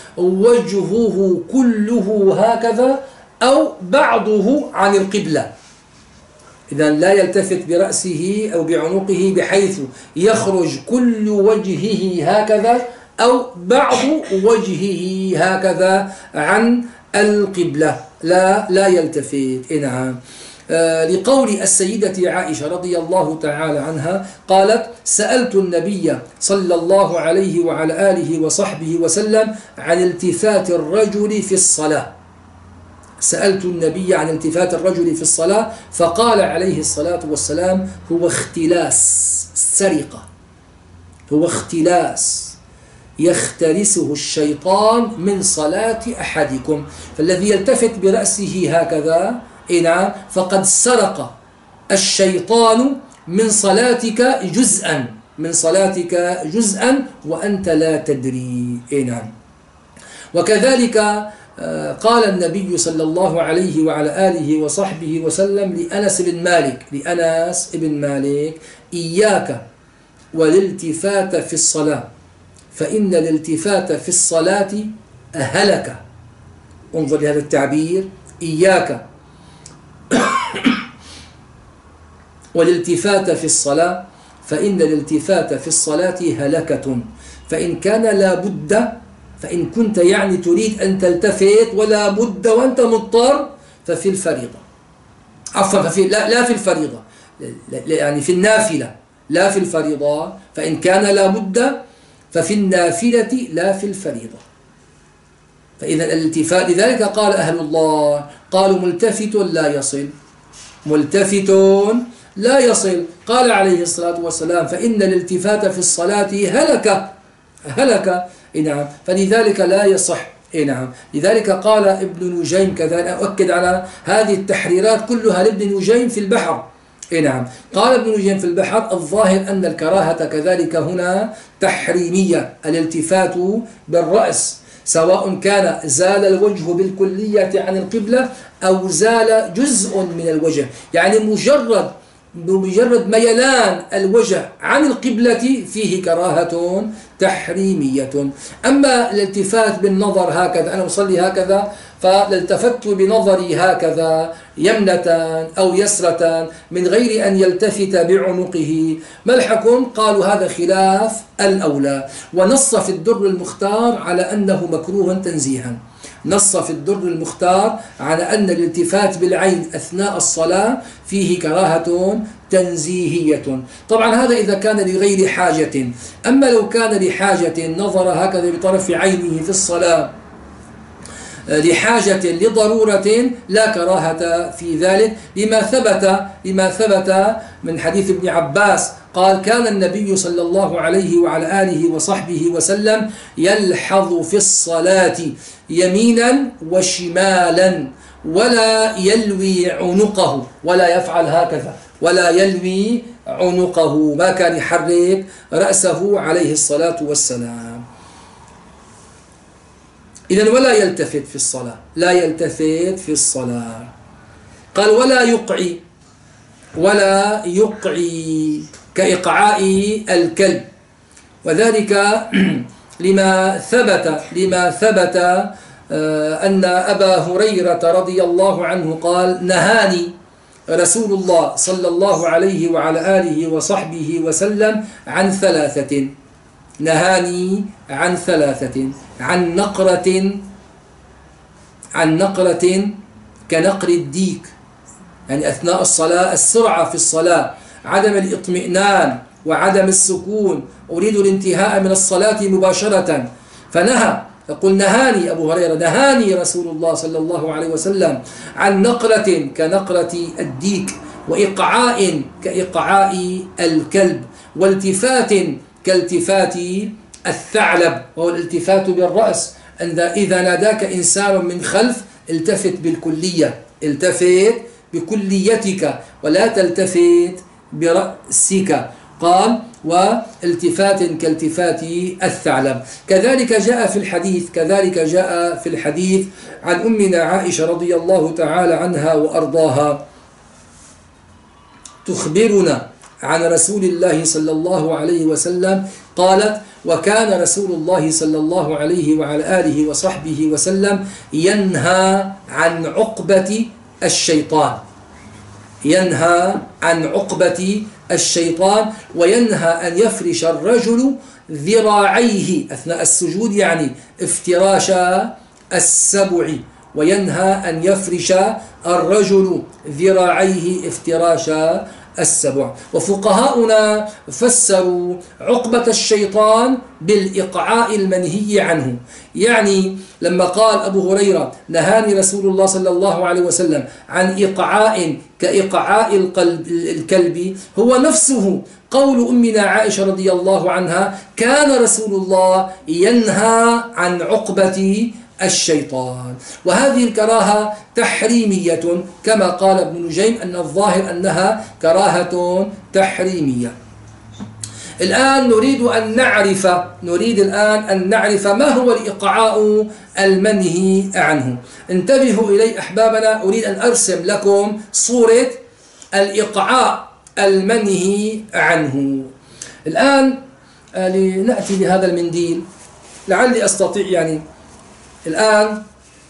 وجهه كله هكذا أو بعضه عن القبلة. إذن لا يلتفت برأسه أو بعنقه بحيث يخرج كل وجهه هكذا أو بعض وجهه هكذا عن القبلة، لا لا يلتفت. نعم. آه لقول السيدة عائشة رضي الله تعالى عنها قالت: سألت النبي صلى الله عليه وعلى آله وصحبه وسلم عن التفات الرجل في الصلاة سألت النبي عن التفات الرجل في الصلاة فقال عليه الصلاة والسلام: هو اختلاس السرقة، هو اختلاس يختلسه الشيطان من صلاة أحدكم، فالذي يلتفت برأسه هكذا إنا فقد سرق الشيطان من صلاتك جزءا من صلاتك جزءا وأنت لا تدري. إنا وكذلك قال النبي صلى الله عليه وعلى آله وصحبه وسلم لأنس بن مالك لأنس بن مالك: إياك والالتفات في الصلاة فإن الالتفات في الصلاة هلك. انظر لهذا التعبير: إياك والالتفات في الصلاة فإن الالتفات في الصلاة هلكة، فإن كان لا بد فإن كنت يعني تريد أن تلتفت ولا بد وأنت مضطر ففي الفريضة، عفوا ففي لا, لا في الفريضة يعني في النافلة، لا في الفريضة، فإن كان لا بد ففي النافلة لا في الفريضة. فإذا الالتفات، لذلك قال أهل الله قالوا ملتفت لا يصل، ملتفت لا يصل. قال عليه الصلاة والسلام فإن الالتفات في الصلاة هلك، هلك. نعم، فلذلك لا يصح. نعم، لذلك قال ابن نجيم كذلك، أؤكد على هذه التحريرات كلها لابن نجيم في البحر. نعم، قال ابن نجيم في البحر الظاهر أن الكراهة كذلك هنا تحريمية، الالتفات بالرأس، سواء كان زال الوجه بالكلية عن القبلة أو زال جزء من الوجه، يعني مجرد بمجرد ميلان الوجه عن القبلة فيه كراهة تحريمية. أما الالتفات بالنظر هكذا، أنا أصلي هكذا فالتفت بنظري هكذا يمنة أو يسرة من غير أن يلتفت بعنقه، ما الحكم؟ قالوا هذا خلاف الأولى. ونص في الدر المختار على أنه مكروه تنزيها، نص في الدر المختار على أن الالتفات بالعين أثناء الصلاة فيه كراهة تنزيهية. طبعا هذا إذا كان لغير حاجة، أما لو كان لحاجة نظر هكذا بطرف عينه في الصلاة لحاجة لضرورة لا كراهة في ذلك، لما ثبت لما ثبت من حديث ابن عباس قال كان النبي صلى الله عليه وعلى آله وصحبه وسلم يلحظ في الصلاة يمينا وشمالا ولا يلوي عنقه، ولا يفعل هكذا، ولا يلوي عنقه، ما كان يحرك رأسه عليه الصلاة والسلام. إذن ولا يلتفت في الصلاة، لا يلتفت في الصلاة. قال ولا يقعي، ولا يقعي كإقعاء الكلب، وذلك لما ثبت لما ثبت أن أبا هريرة رضي الله عنه قال نهاني رسول الله صلى الله عليه وعلى آله وصحبه وسلم عن ثلاثة، نهاني عن ثلاثة، عن نقرة عن نقرة كنقر الديك، يعني أثناء الصلاة السرعة في الصلاة، عدم الاطمئنان وعدم السكون، أريد الانتهاء من الصلاة مباشرة، فنهى. يقول نهاني أبو هريرة، نهاني رسول الله صلى الله عليه وسلم عن نقرة كنقرة الديك، وإقعاء كإقعاء الكلب، والتفات كالتفات الثعلب، وهو الالتفات بالرأس، أن إذا ناداك إنسان من خلف التفت بالكلية، التفت بكليتك ولا تلتفت برأسك. قال والتفات كالتفات الثعلب. كذلك جاء في الحديث كذلك جاء في الحديث عن أمنا عائشة رضي الله تعالى عنها وأرضاها تخبرنا عن رسول الله صلى الله عليه وسلم قالت وكان رسول الله صلى الله عليه وعلى آله وصحبه وسلم ينهى عن عقبة الشيطان، ينهى عن عقبة الشيطان، وينهى أن يفرش الرجل ذراعيه أثناء السجود، يعني افتراش السبع، وينهى أن يفرش الرجل ذراعيه افتراش السبع. وفقهاؤنا فسروا عقبة الشيطان بالإقعاء المنهي عنه، يعني لما قال أبو هريرة نهاني رسول الله صلى الله عليه وسلم عن إقعاء كإقعاء القلب الكلب، هو نفسه قول أمنا عائشة رضي الله عنها كان رسول الله ينهى عن عقبة الشيطان. وهذه الكراهة تحريمية كما قال ابن نجيم أن الظاهر أنها كراهة تحريمية. الآن نريد أن نعرف نريد الآن أن نعرف ما هو الإقعاء المنهي عنه. انتبهوا إلي أحبابنا، أريد أن أرسم لكم صورة الإقعاء المنهي عنه. الآن لنأتي بهذا المنديل لعلي أستطيع، يعني الآن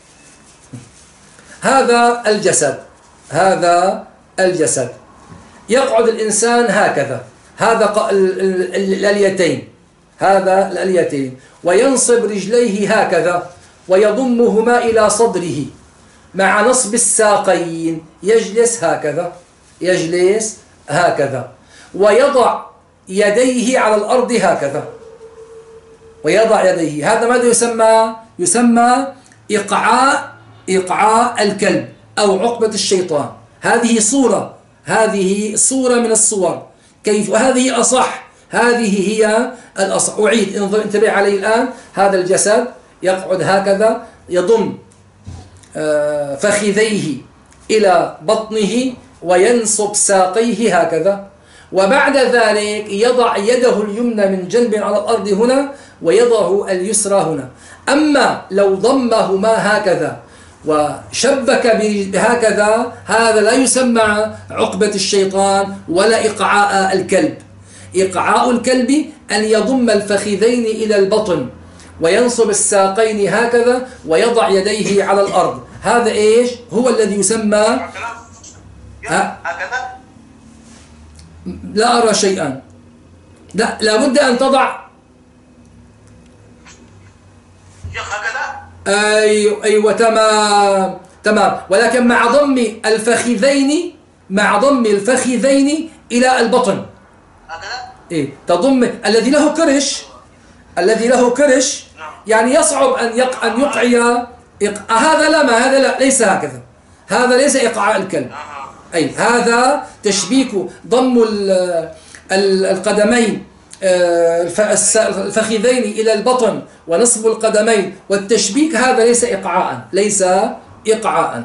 هذا الجسد هذا الجسد يقعد الإنسان هكذا، هذا الأليتين هذا الأليتين وينصب رجليه هكذا ويضمهما إلى صدره مع نصب الساقين، يجلس هكذا يجلس هكذا ويضع يديه على الأرض هكذا ويضع يديه. هذا ماذا يسمى؟ يسمى إقعاء إقعاء الكلب أو عقبة الشيطان. هذه صورة هذه صورة من الصور. كيف؟ وهذه أصح، هذه هي الأصح. أعيد، انظر انتبه علي الآن. هذا الجسد يقعد هكذا، يضم فخذيه إلى بطنه وينصب ساقيه هكذا، وبعد ذلك يضع يده اليمنى من جنب على الأرض هنا ويضع اليسرى هنا. أما لو ضمهما هكذا وشبك بهكذا، هذا لا يسمى عقبة الشيطان ولا إقعاء الكلب. إقعاء الكلب أن يضم الفخذين إلى البطن وينصب الساقين هكذا ويضع يديه على الأرض. هذا إيش؟ هو الذي يسمى هكذا. لا أرى شيئا. لا، لابد أن تضع هكذا. أيوة أيوة تمام تمام، ولكن مع ضم الفخذين مع ضم الفخذين إلى البطن. هكذا. إيه، تضم الذي له كرش الذي له كرش يعني يصعب أن يق أن يقعي. إق... هذا لا، ما هذا لا، ليس هكذا. هذا ليس إقعاء الكلب. أي هذا تشبيك، ضم القدمين الفخذين إلى البطن ونصب القدمين والتشبيك، هذا ليس إقعاء ليس إقعاء.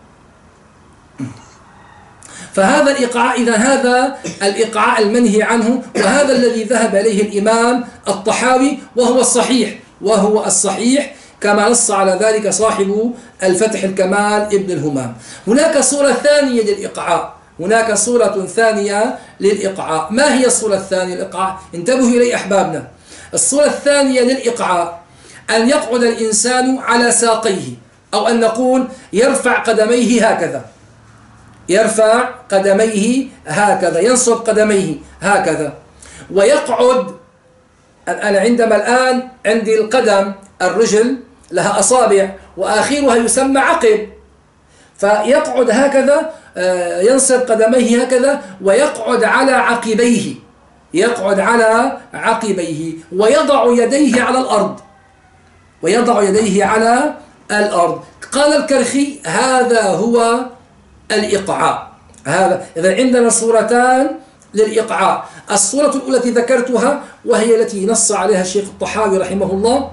فهذا الإقعاء، إذا هذا الإقعاء المنهي عنه، وهذا الذي ذهب إليه الإمام الطحاوي وهو الصحيح وهو الصحيح كما نص على ذلك صاحب الفتح الكمال ابن الهمام. هناك صورة ثانية للإقعاء هناك صورة ثانية للإقعاء. ما هي الصورة الثانية للإقعاء؟ انتبهوا إلي أحبابنا. الصورة الثانية للإقعاء أن يقعد الإنسان على ساقيه، أو أن نقول يرفع قدميه هكذا يرفع قدميه هكذا ينصب قدميه هكذا ويقعد. أنا عندما الآن عندي القدم، الرجل لها أصابع وآخرها يسمى عقب، فيقعد هكذا، ينصب قدميه هكذا ويقعد على عقبيه يقعد على عقبيه ويضع يديه على الأرض ويضع يديه على الأرض. قال الكرخي هذا هو الإقعاء. هذا إذا عندنا صورتان للإقعاء. الصورة الأولى التي ذكرتها وهي التي نص عليها الشيخ الطحاوي رحمه الله،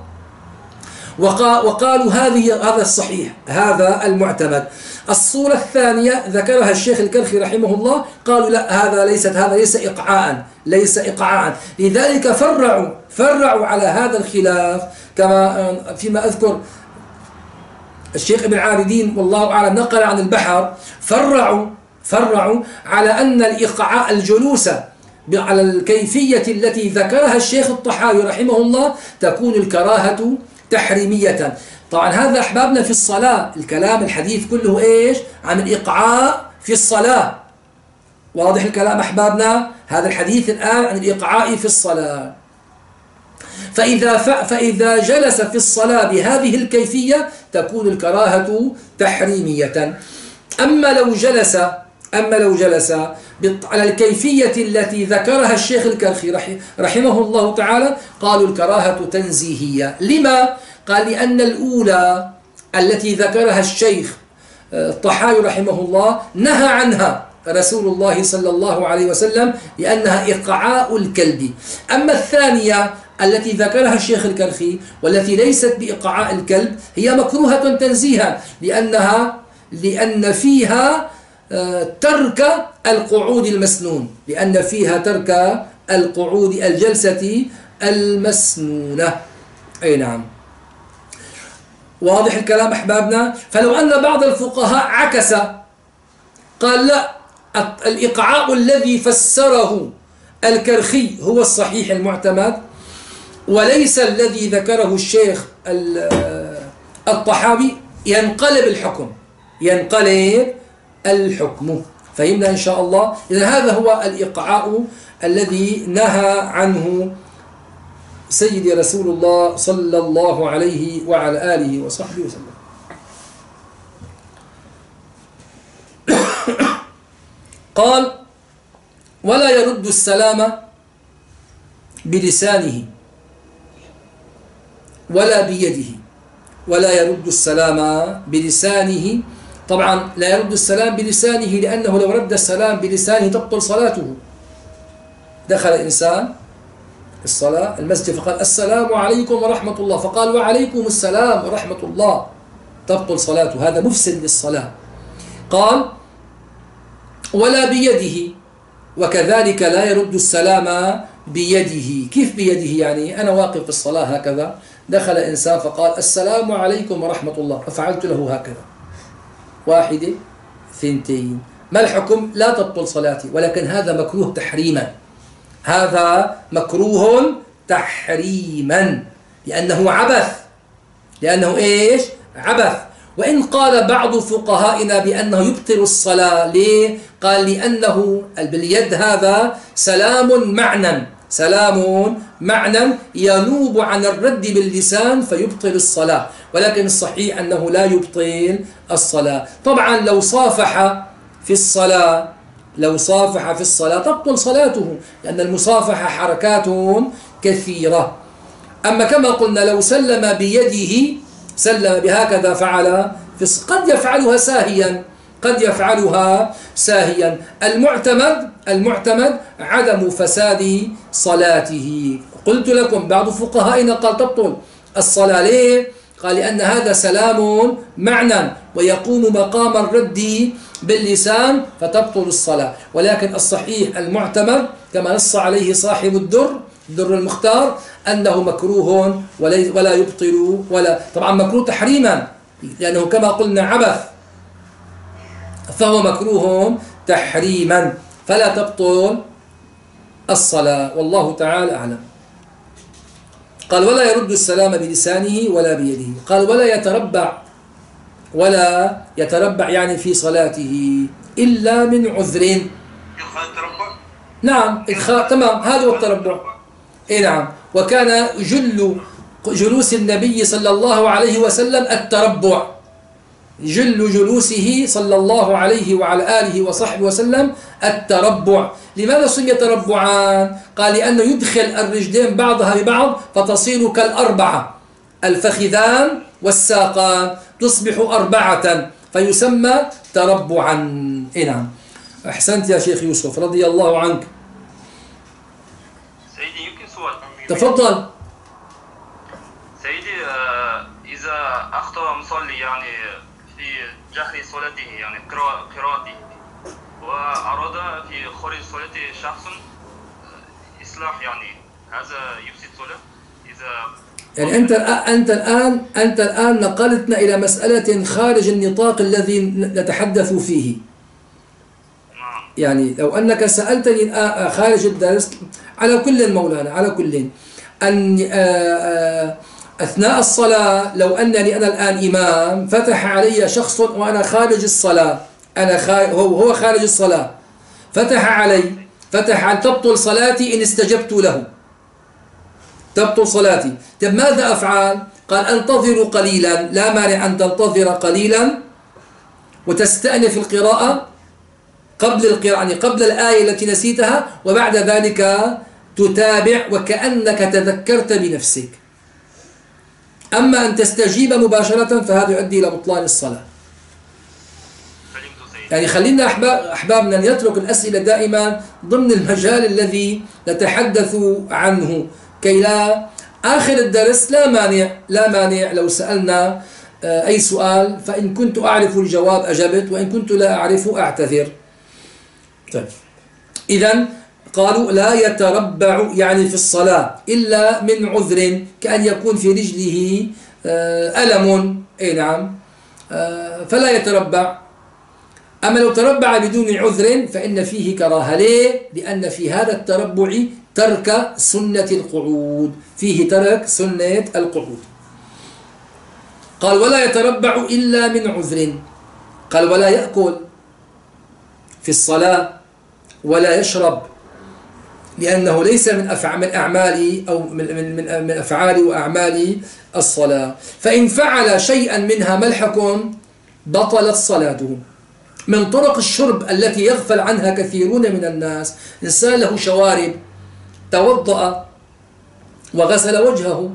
وقالوا هذه هذا الصحيح، هذا المعتمد. الصورة الثانية ذكرها الشيخ الكرخي رحمه الله، قالوا لا، هذا ليست هذا ليس إقعاء ليس إقعاء لذلك فرعوا فرعوا على هذا الخلاف، كما فيما أذكر الشيخ ابن عابدين والله أعلم نقل عن البحر، فرعوا فرعوا على أن الإقعاء الجلوس على الكيفية التي ذكرها الشيخ الطحاوي رحمه الله تكون الكراهة تحريمية. طبعا هذا أحبابنا في الصلاة، الكلام الحديث كله إيش؟ عن الإقعاء في الصلاة. واضح الكلام أحبابنا؟ هذا الحديث الآن عن الإقعاء في الصلاة. فإذا, فإذا جلس في الصلاة بهذه الكيفية تكون الكراهة تحريمية. أما لو جلس أما لو جلس على الكيفية التي ذكرها الشيخ الكرخي رحمه الله تعالى قالوا الكراهة تنزيهية. لما؟ قال لأن الأولى التي ذكرها الشيخ الطحاوي رحمه الله نهى عنها رسول الله صلى الله عليه وسلم لأنها إقعاء الكلب. أما الثانية التي ذكرها الشيخ الكرخي والتي ليست بإقعاء الكلب هي مكروهة تنزيها، لأنها لأن فيها ترك القعود المسنون لأن فيها ترك القعود الجلسة المسنونة. أي نعم، واضح الكلام أحبابنا. فلو أن بعض الفقهاء عكس قال لا، الإقعاء الذي فسره الكرخي هو الصحيح المعتمد وليس الذي ذكره الشيخ الطحاوي، ينقلب الحكم ينقلب الحكم. فهمنا إن شاء الله؟ إذن هذا هو الإقعاء الذي نهى عنه سيدي رسول الله صلى الله عليه وعلى آله وصحبه وسلم. قال ولا يرد السلام بلسانه ولا بيده ولا يرد السلام بلسانه. طبعا لا يرد السلام بلسانه لأنه لو رد السلام بلسانه تبطل صلاته. دخل إنسان الصلاة المسجد فقال السلام عليكم ورحمة الله، فقال وعليكم السلام ورحمة الله، تبطل صلاته، هذا مفسد للصلاة. قال ولا بيده، وكذلك لا يرد السلام بيده. كيف بيده؟ يعني أنا واقف في الصلاة هكذا، دخل إنسان فقال السلام عليكم ورحمة الله، ففعلت له هكذا، واحدة ثنتين، ما الحكم؟ لا تبطل صلاتي، ولكن هذا مكروه تحريما، هذا مكروه تحريما لأنه عبث، لأنه إيش؟ عبث. وإن قال بعض فقهائنا بأنه يبطل الصلاة، ليه؟ قال لأنه باليد هذا سلام معنى، سلام معنى ينوب عن الرد باللسان فيبطل الصلاة، ولكن الصحيح أنه لا يبطل الصلاة. طبعا لو صافح في الصلاة لو صافح في الصلاة تبطل صلاته، لأن المصافحة حركات كثيرة. أما كما قلنا لو سلم بيده، سلم بهكذا فعل، قد يفعلها ساهيا، قد يفعلها ساهيا. المعتمد المعتمد عدم فساد صلاته. قلت لكم بعض فقهائنا قال تبطل الصلاة، ليه؟ قال لأن هذا سلام معنى ويقوم مقام الرد باللسان فتبطل الصلاة، ولكن الصحيح المعتمد كما نص عليه صاحب الدر الدر المختار أنه مكروه ولا يبطل، ولا طبعا مكروه تحريما لأنه كما قلنا عبث، فهو مكروه تحريما فلا تبطل الصلاة، والله تعالى أعلم. قال ولا يرد السلام بلسانه ولا بيده. قال ولا يتربع، ولا يتربع يعني في صلاته إلا من عذر. نعم إدخال، تمام، هذا هو التربع. إيه نعم. وكان جل جلوس النبي صلى الله عليه وسلم التربع، جل جلوسه صلى الله عليه وعلى آله وصحبه وسلم التربع. لماذا سمي تربعان؟ قال لأنه يدخل الرجلين بعضها ببعض فتصير كالأربعة، الفخذان والساقان تصبح أربعة فيسمى تربعا. إيه نعم. أحسنت يا شيخ يوسف رضي الله عنك. سيدي يمكن سؤال؟ تفضل. سيدي إذا أخطأ مصلي يعني في جهر صلاته يعني قراءته وأراد في خارج صلاته شخص إصلاح، يعني هذا يفسد صلاة؟ إذا يعني أنت أنت الآن أنت الآن نقلتنا إلى مسألة خارج النطاق الذي نتحدث فيه. يعني لو أنك سألتني خارج الدرس، على كل مولانا، على كل أن أثناء الصلاة لو أنني أنا الآن إمام فتح علي شخص وأنا خارج الصلاة، أنا خارج هو خارج الصلاة، فتح علي فتح علي تبطل صلاتي إن استجبت له، تبطل صلاتي. طب ماذا أفعل؟ قال أنتظر قليلا، لا مانع أن تنتظر قليلا وتستأنف القراءة قبل القراءة، يعني قبل الآية التي نسيتها، وبعد ذلك تتابع وكأنك تذكرت بنفسك. أما أن تستجيب مباشرة فهذا يؤدي إلى بطلان الصلاة. يعني خلينا أحباب أحبابنا نترك الأسئلة دائما ضمن المجال الذي نتحدث عنه، كي لا آخر الدرس لا مانع لا مانع لو سألنا أي سؤال، فإن كنت أعرف الجواب أجبت، وإن كنت لا أعرف أعتذر. طيب. إذن قالوا لا يتربع يعني في الصلاة إلا من عذر، كأن يكون في رجله ألم، أي نعم، فلا يتربع. أما لو تربع بدون عذر فإن فيه كراهة. ليه؟ لأن في هذا التربع ترك سنة القعود، فيه ترك سنة القعود. قال ولا يتربع إلا من عذر. قال ولا يأكل في الصلاة ولا يشرب، لأنه ليس من من أعمال أو من من من أفعال وأعمال الصلاة. فإن فعل شيئا منها ما الحكم؟ بطلت صلاته. من طرق الشرب التي يغفل عنها كثيرون من الناس، إنسان له شوارب، توضأ وغسل وجهه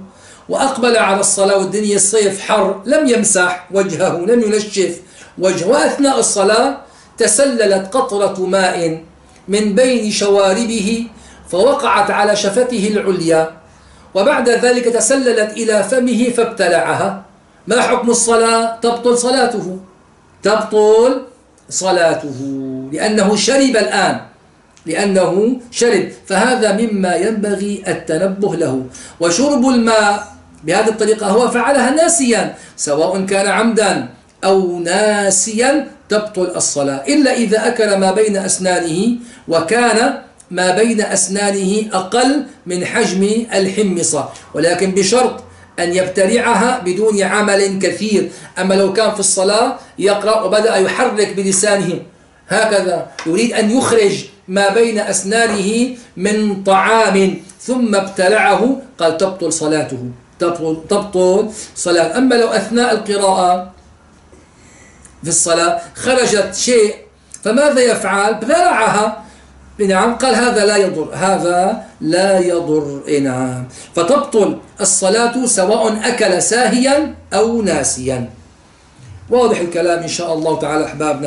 وأقبل على الصلاة والدنيا الصيف حر، لم يمسح وجهه، لم ينشف وجهه، وأثناء الصلاة تسللت قطرة ماء من بين شواربه فوقعت على شفته العليا، وبعد ذلك تسللت إلى فمه فابتلعها. ما حكم الصلاة؟ تبطل صلاته، تبطل صلاته لأنه شرب الآن، لأنه شرب، فهذا مما ينبغي التنبه له. وشرب الماء بهذه الطريقة هو فعلها ناسيا، سواء كان عمدا أو ناسيا تبطل الصلاة، إلا إذا أكل ما بين أسنانه وكان ما بين أسنانه أقل من حجم الحمصة، ولكن بشرط أن يبتلعها بدون عمل كثير. أما لو كان في الصلاة يقرأ وبدأ يحرك بلسانه هكذا، يريد أن يخرج ما بين أسنانه من طعام ثم ابتلعه، قال تبطل صلاته، تبطل, تبطل صلاة. أما لو أثناء القراءة في الصلاة خرجت شيء فماذا يفعل؟ بلعها، نعم، قال هذا لا يضر، هذا لا يضر، نعم. فتبطل الصلاة سواء أكل ساهيا أو ناسيا. واضح الكلام إن شاء الله تعالى أحبابنا.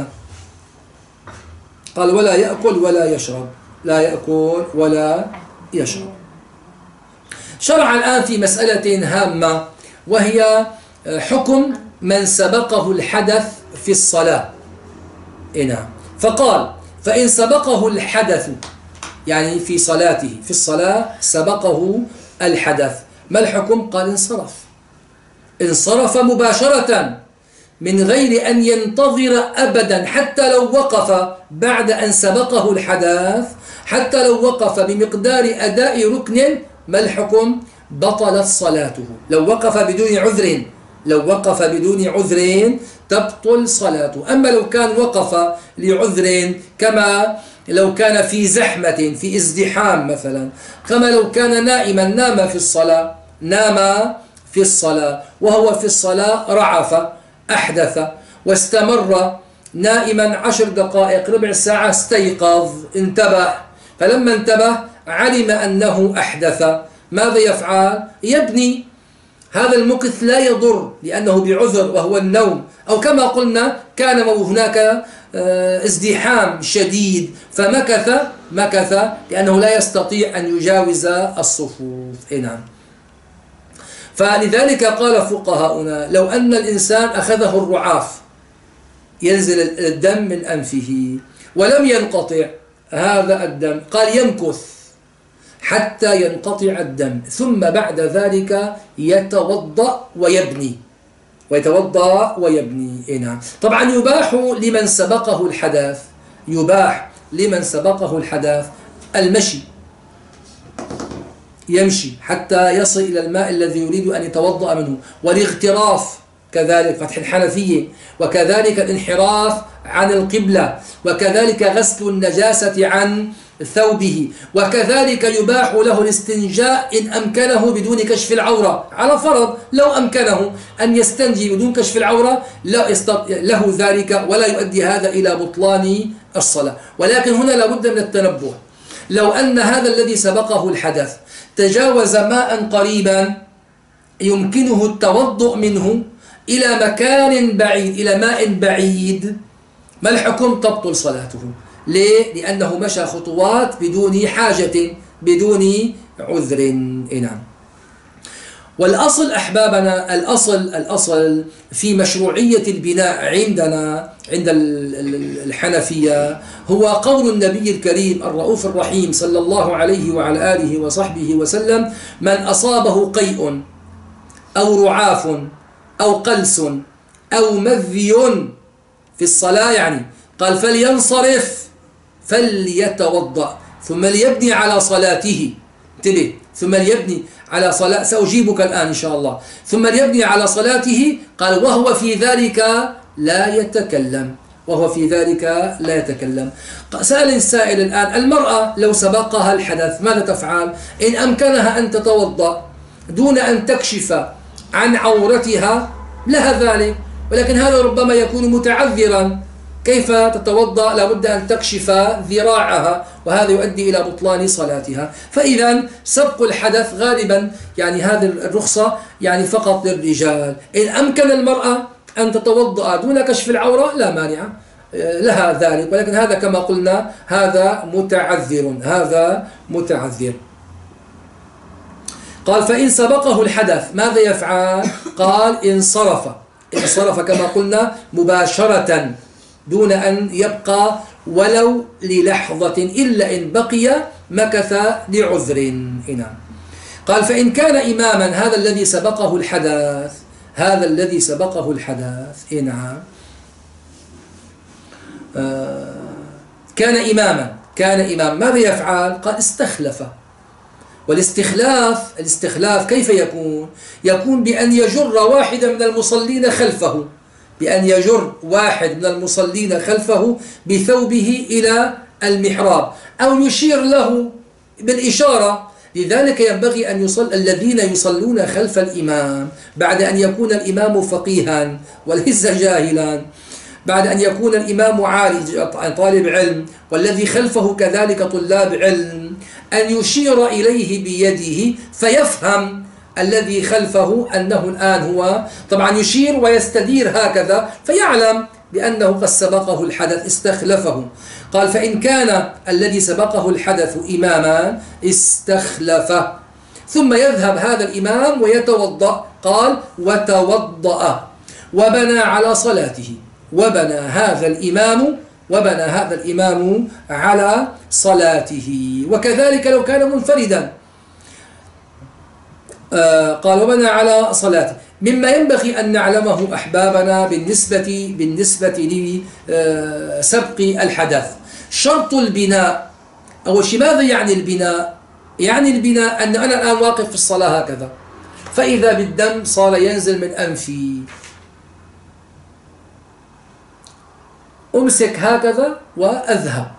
قال ولا يأكل ولا يشرب، لا يأكل ولا يشرب. شرع الآن في مسألة هامة، وهي حكم من سبقه الحدث في الصلاة، نعم. فقال فإن سبقه الحدث، يعني في صلاته، في الصلاة سبقه الحدث، ما الحكم؟ قال انصرف، انصرف مباشرة من غير أن ينتظر أبدا، حتى لو وقف بعد أن سبقه الحدث، حتى لو وقف بمقدار أداء ركن، ما الحكم؟ بطلت صلاته. لو وقف بدون عذر، لو وقف بدون عذر تبطل صلاته. أما لو كان وقف لعذر، كما لو كان في زحمة، في ازدحام مثلا، كما لو كان نائما، نام في الصلاة، نام في الصلاة وهو في الصلاة رعف، أحدث، واستمر نائما عشر دقائق، ربع ساعة، استيقظ، انتبه، فلما انتبه علم أنه أحدث، ماذا يفعل؟ يبني. هذا المكث لا يضر لأنه بعذر وهو النوم، أو كما قلنا كان هناك ازدحام شديد فمكث، مكث لأنه لا يستطيع أن يجاوز الصفوف، نعم. فلذلك قال فقهاؤنا لو أن الإنسان أخذه الرعاف، ينزل الدم من أنفه ولم ينقطع هذا الدم، قال يمكث حتى ينقطع الدم، ثم بعد ذلك يتوضأ ويبني، ويتوضأ ويبني، نعم. طبعا يباح لمن سبقه الحدث، يباح لمن سبقه الحدث المشي، يمشي حتى يصل إلى الماء الذي يريد أن يتوضأ منه، والاغتراف كذلك، فتح الحنفية، وكذلك الانحراف عن القبلة، وكذلك غسل النجاسة عن ثوبه، وكذلك يباح له الاستنجاء إن أمكنه بدون كشف العورة، على فرض لو أمكنه أن يستنجي بدون كشف العورة له ذلك، ولا يؤدي هذا إلى بطلان الصلاة. ولكن هنا لابد من التنبه، لو أن هذا الذي سبقه الحدث تجاوز ماء قريبا يمكنه التوضؤ منه إلى مكان بعيد، إلى ماء بعيد، ما الحكم؟ تبطل صلاته. ليه؟ لأنه مشى خطوات بدون حاجة، بدون عذر، نعم. والأصل أحبابنا، الأصل الأصل في مشروعية البناء عندنا عند الحنفية هو قول النبي الكريم الرؤوف الرحيم صلى الله عليه وعلى آله وصحبه وسلم: من أصابه قيء أو رعاف أو قلس أو مذي في الصلاة، يعني قال فلينصرف فليتوضأ ثم ليبني على صلاته، انتبه، ثم ليبني على صلاة، سأجيبك الآن إن شاء الله، ثم ليبني على صلاته، قال وهو في ذلك لا يتكلم، وهو في ذلك لا يتكلم. سأل السائل الآن: المرأة لو سبقها الحدث ماذا تفعل؟ إن أمكنها أن تتوضأ دون أن تكشف عن عورتها لها ذلك، ولكن هذا ربما يكون متعذرا كيف تتوضأ؟ لابد أن تكشف ذراعها، وهذا يؤدي إلى بطلان صلاتها. فإذا سبق الحدث غالبا يعني هذه الرخصة يعني فقط للرجال. إن أمكن المرأة أن تتوضأ دون كشف العورة لا مانع لها ذلك، ولكن هذا كما قلنا هذا متعذر، هذا متعذر. قال فإن سبقه الحدث ماذا يفعل؟ قال انصرف، انصرف كما قلنا مباشرة دون أن يبقى ولو للحظة، إلا إن بقي مكث لعذر. هنا قال فإن كان إماما، هذا الذي سبقه الحدث، هذا الذي سبقه الحدث هنا آه كان إماما، كان إماما ماذا يفعل؟ قال استخلف. والاستخلاف، الاستخلاف كيف يكون؟ يكون بأن يجر واحدا من المصلين خلفه، بأن يجر واحد من المصلين خلفه بثوبه إلى المحراب، أو يشير له بالإشارة. لذلك ينبغي أن يصل الذين يصلون خلف الإمام بعد أن يكون الإمام فقيها وليس جاهلا، بعد أن يكون الإمام عالي طالب علم والذي خلفه كذلك طلاب علم، أن يشير إليه بيده فيفهم الذي خلفه أنه الآن هو طبعا يشير ويستدير هكذا فيعلم بأنه قد سبقه الحدث، استخلفه. قال فإن كان الذي سبقه الحدث إماما استخلف، ثم يذهب هذا الإمام ويتوضأ. قال وتوضأ وبنى على صلاته، وبنى هذا الإمام وبنى هذا الإمام على صلاته. وكذلك لو كان منفردا آه قال وبنى على صلاته. مما ينبغي أن نعلمه أحبابنا بالنسبة بالنسبة لسبق الحدث، شرط البناء. أول شيء ماذا يعني البناء؟ يعني البناء أن أنا الآن واقف في الصلاة هكذا، فإذا بالدم صار ينزل من أنفي، أمسك هكذا وأذهب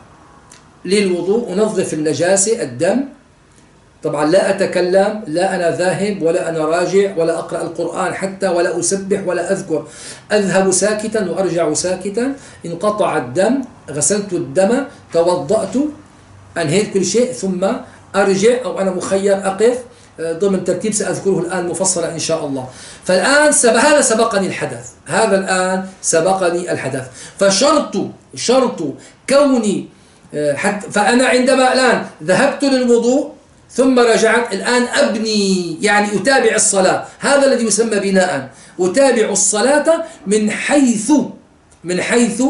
للوضوء، أنظف النجاسة الدم. طبعا لا أتكلم، لا أنا ذاهب ولا أنا راجع ولا أقرأ القرآن حتى ولا أسبح ولا أذكر، أذهب ساكتا وأرجع ساكتا. انقطع الدم، غسلت الدم، توضأت، أنهيت كل شيء، ثم أرجع، أو أنا مخير أقف ضمن ترتيب سأذكره الآن مفصلا إن شاء الله. فالآن سب... هذا سبقني الحدث، هذا الآن سبقني الحدث. فشرط شرط كوني حتى فأنا عندما الآن ذهبت للوضوء ثم رجعت، الآن أبني يعني أتابع الصلاة، هذا الذي يسمى بناء. أتابع الصلاة من حيث من حيث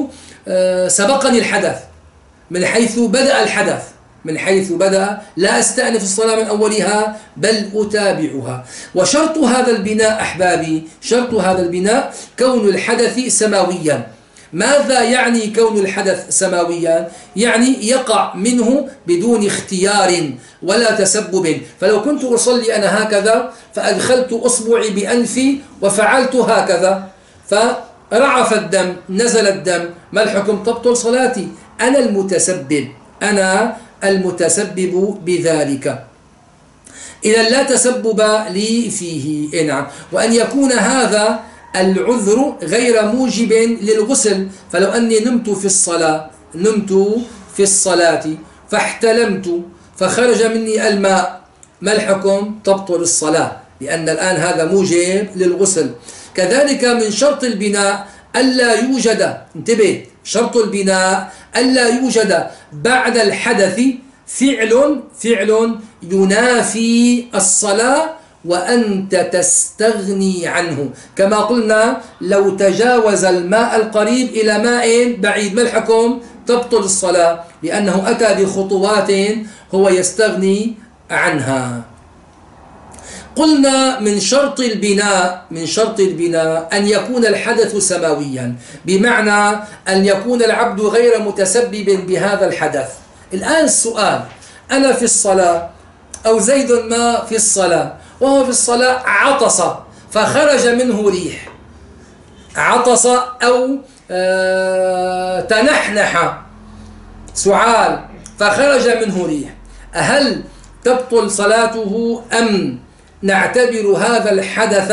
سبقني الحدث، من حيث بدأ الحدث، من حيث بدأ، لا أستأنف الصلاة من أولها بل أتابعها. وشرط هذا البناء أحبابي، شرط هذا البناء كون الحدث سماويا. ماذا يعني كون الحدث سماويا؟ يعني يقع منه بدون اختيار ولا تسبب. فلو كنت أصلي أنا هكذا فأدخلت أصبعي بأنفي وفعلت هكذا فرعف الدم، نزل الدم، ما الحكم؟ تبطل صلاتي، أنا المتسبب، أنا المتسبب بذلك. إذا لا تسبب لي فيه. نعم. وأن يكون هذا العذر غير موجب للغسل. فلو أني نمت في الصلاة نمت في الصلاة فاحتلمت فخرج مني الماء، ما الحكم؟ تبطل الصلاة، لأن الآن هذا موجب للغسل. كذلك من شرط البناء ألا يوجد، انتبه، شرط البناء ألا يوجد بعد الحدث فعل فعل ينافي الصلاة وأنت تستغني عنه. كما قلنا لو تجاوز الماء القريب إلى ماء بعيد، ما الحكم؟ تبطل الصلاة، لأنه أتى بخطوات هو يستغني عنها. قلنا من شرط البناء من شرط البناء أن يكون الحدث سماويا، بمعنى أن يكون العبد غير متسبب بهذا الحدث. الآن السؤال، أنا في الصلاة أو زيد ما في الصلاة وهو في الصلاة عطس فخرج منه ريح، عطس أو آه تنحنح سعال فخرج منه ريح، هل تبطل صلاته أم نعتبر هذا الحدث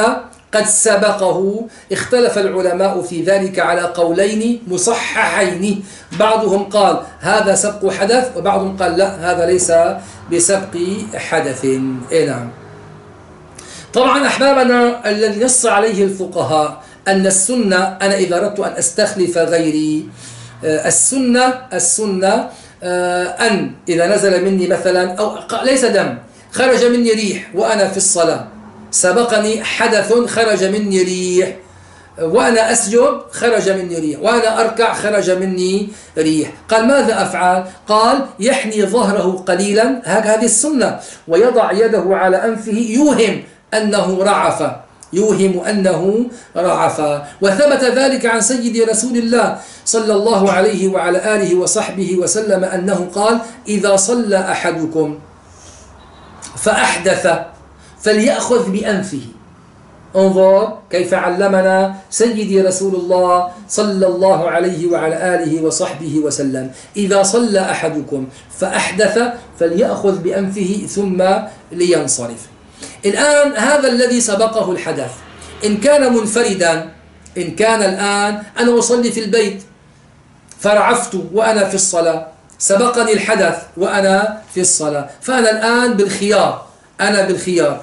قد سبقه. اختلف العلماء في ذلك على قولين مصححين، بعضهم قال هذا سبق حدث، وبعضهم قال لا، هذا ليس بسبق حدث. إيه نعم. طبعا أحبابنا، الذي نص عليه الفقهاء أن السنة، أنا إذا أردت أن أستخلف غيري، السنة السنة أن إذا نزل مني مثلا، أو ليس دم، خرج مني ريح وأنا في الصلاة، سبقني حدث خرج مني ريح، وأنا أسجد خرج مني ريح، وأنا أركع خرج مني ريح، قال ماذا أفعل؟ قال يحني ظهره قليلا، هذه السنة، ويضع يده على أنفه يوهم أنه رعف، يوهم أنه رعف. وثبت ذلك عن سيد رسول الله صلى الله عليه وعلى آله وصحبه وسلم أنه قال إذا صلى أحدكم فأحدث فليأخذ بأنفه. انظر كيف علمنا سيدي رسول الله صلى الله عليه وعلى آله وصحبه وسلم، إذا صلى أحدكم فأحدث فليأخذ بأنفه ثم لينصرف. الآن هذا الذي سبقه الحدث، إن كان منفردا، إن كان الآن أنا أصلي في البيت فرعفت وأنا في الصلاة، سبقني الحدث وأنا في الصلاة، فأنا الآن بالخيار، أنا بالخيار،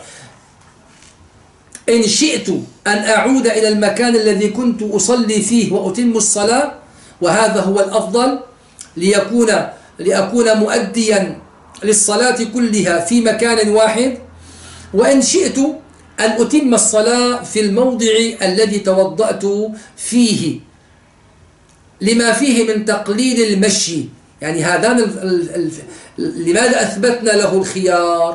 إن شئت أن أعود إلى المكان الذي كنت أصلي فيه وأتم الصلاة، وهذا هو الأفضل، ليكون لأكون مؤديا للصلاة كلها في مكان واحد، وإن شئت أن أتم الصلاة في الموضع الذي توضأت فيه، لما فيه من تقليل المشي. يعني هذان لماذا أثبتنا له الخيار؟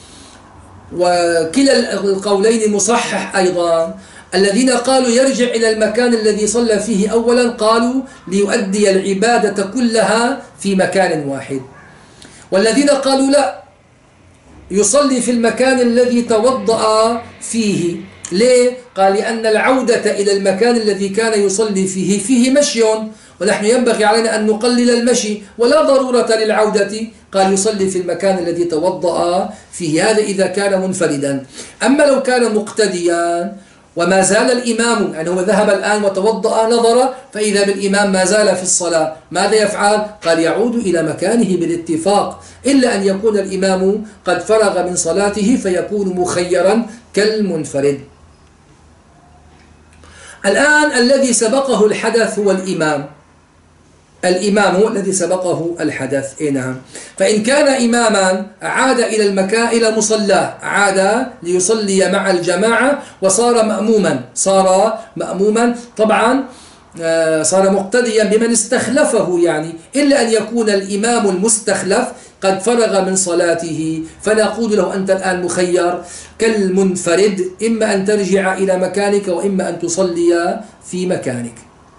وكلا القولين مصحح أيضا. الذين قالوا يرجع إلى المكان الذي صلى فيه أولا قالوا ليؤدي العبادة كلها في مكان واحد، والذين قالوا لا، يصلي في المكان الذي توضأ فيه. ليه؟ قال لأن العودة إلى المكان الذي كان يصلي فيه فيه مشي، ونحن ينبغي علينا أن نقلل المشي، ولا ضرورة للعودة. قال يصلي في المكان الذي توضأ فيه، هذا إذا كان منفردا. أما لو كان مقتديا وما زال الإمام، يعني هو ذهب الآن وتوضأ نظر فإذا بالإمام ما زال في الصلاة، ماذا يفعل؟ قال يعود إلى مكانه بالاتفاق، إلا أن يكون الإمام قد فرغ من صلاته فيكون مخيرا كالمنفرد. الآن الذي سبقه الحدث هو الإمام، الإمام هو الذي سبقه الحدث. إيه نعم. فإن كان إماما عاد إلى المكان، إلى مصلاه، عاد ليصلي مع الجماعة وصار مأموما، صار مأموما طبعا صار مقتديا بمن استخلفه، يعني إلا أن يكون الإمام المستخلف قد فرغ من صلاته، فنقول له أنت الآن مخير كالمنفرد، إما أن ترجع إلى مكانك وإما أن تصلي في مكانك.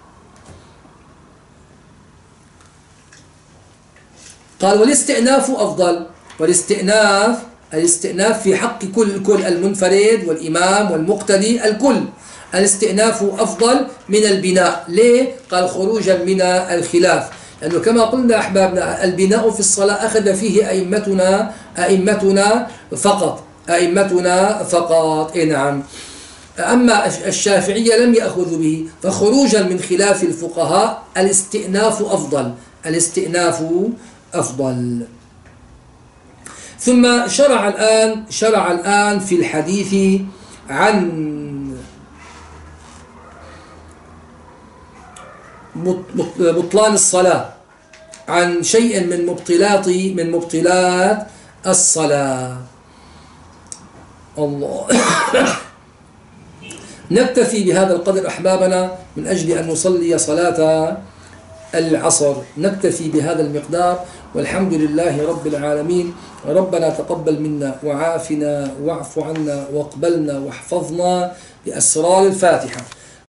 قال والاستئناف أفضل، والاستئناف الاستئناف في حق كل كل المنفرد والإمام والمقتدي الكل، الاستئناف أفضل من البناء. ليه؟ قال خروجا من الخلاف، لأنه كما قلنا أحبابنا البناء في الصلاة أخذ فيه أئمتنا أئمتنا فقط أئمتنا فقط. إيه نعم. أما الشافعية لم يأخذوا به، فخروجا من خلاف الفقهاء الاستئناف أفضل، الاستئناف أفضل. ثم شرع الآن شرع الآن في الحديث عن بطلان الصلاة، عن شيء من مبطلات من مبطلات الصلاة. الله نكتفي بهذا القدر أحبابنا من أجل أن نصلي صلاة العصر، نكتفي بهذا المقدار، والحمد لله رب العالمين. ربنا تقبل منا وعافنا واعف عنا واقبلنا واحفظنا بأسرار الفاتحة.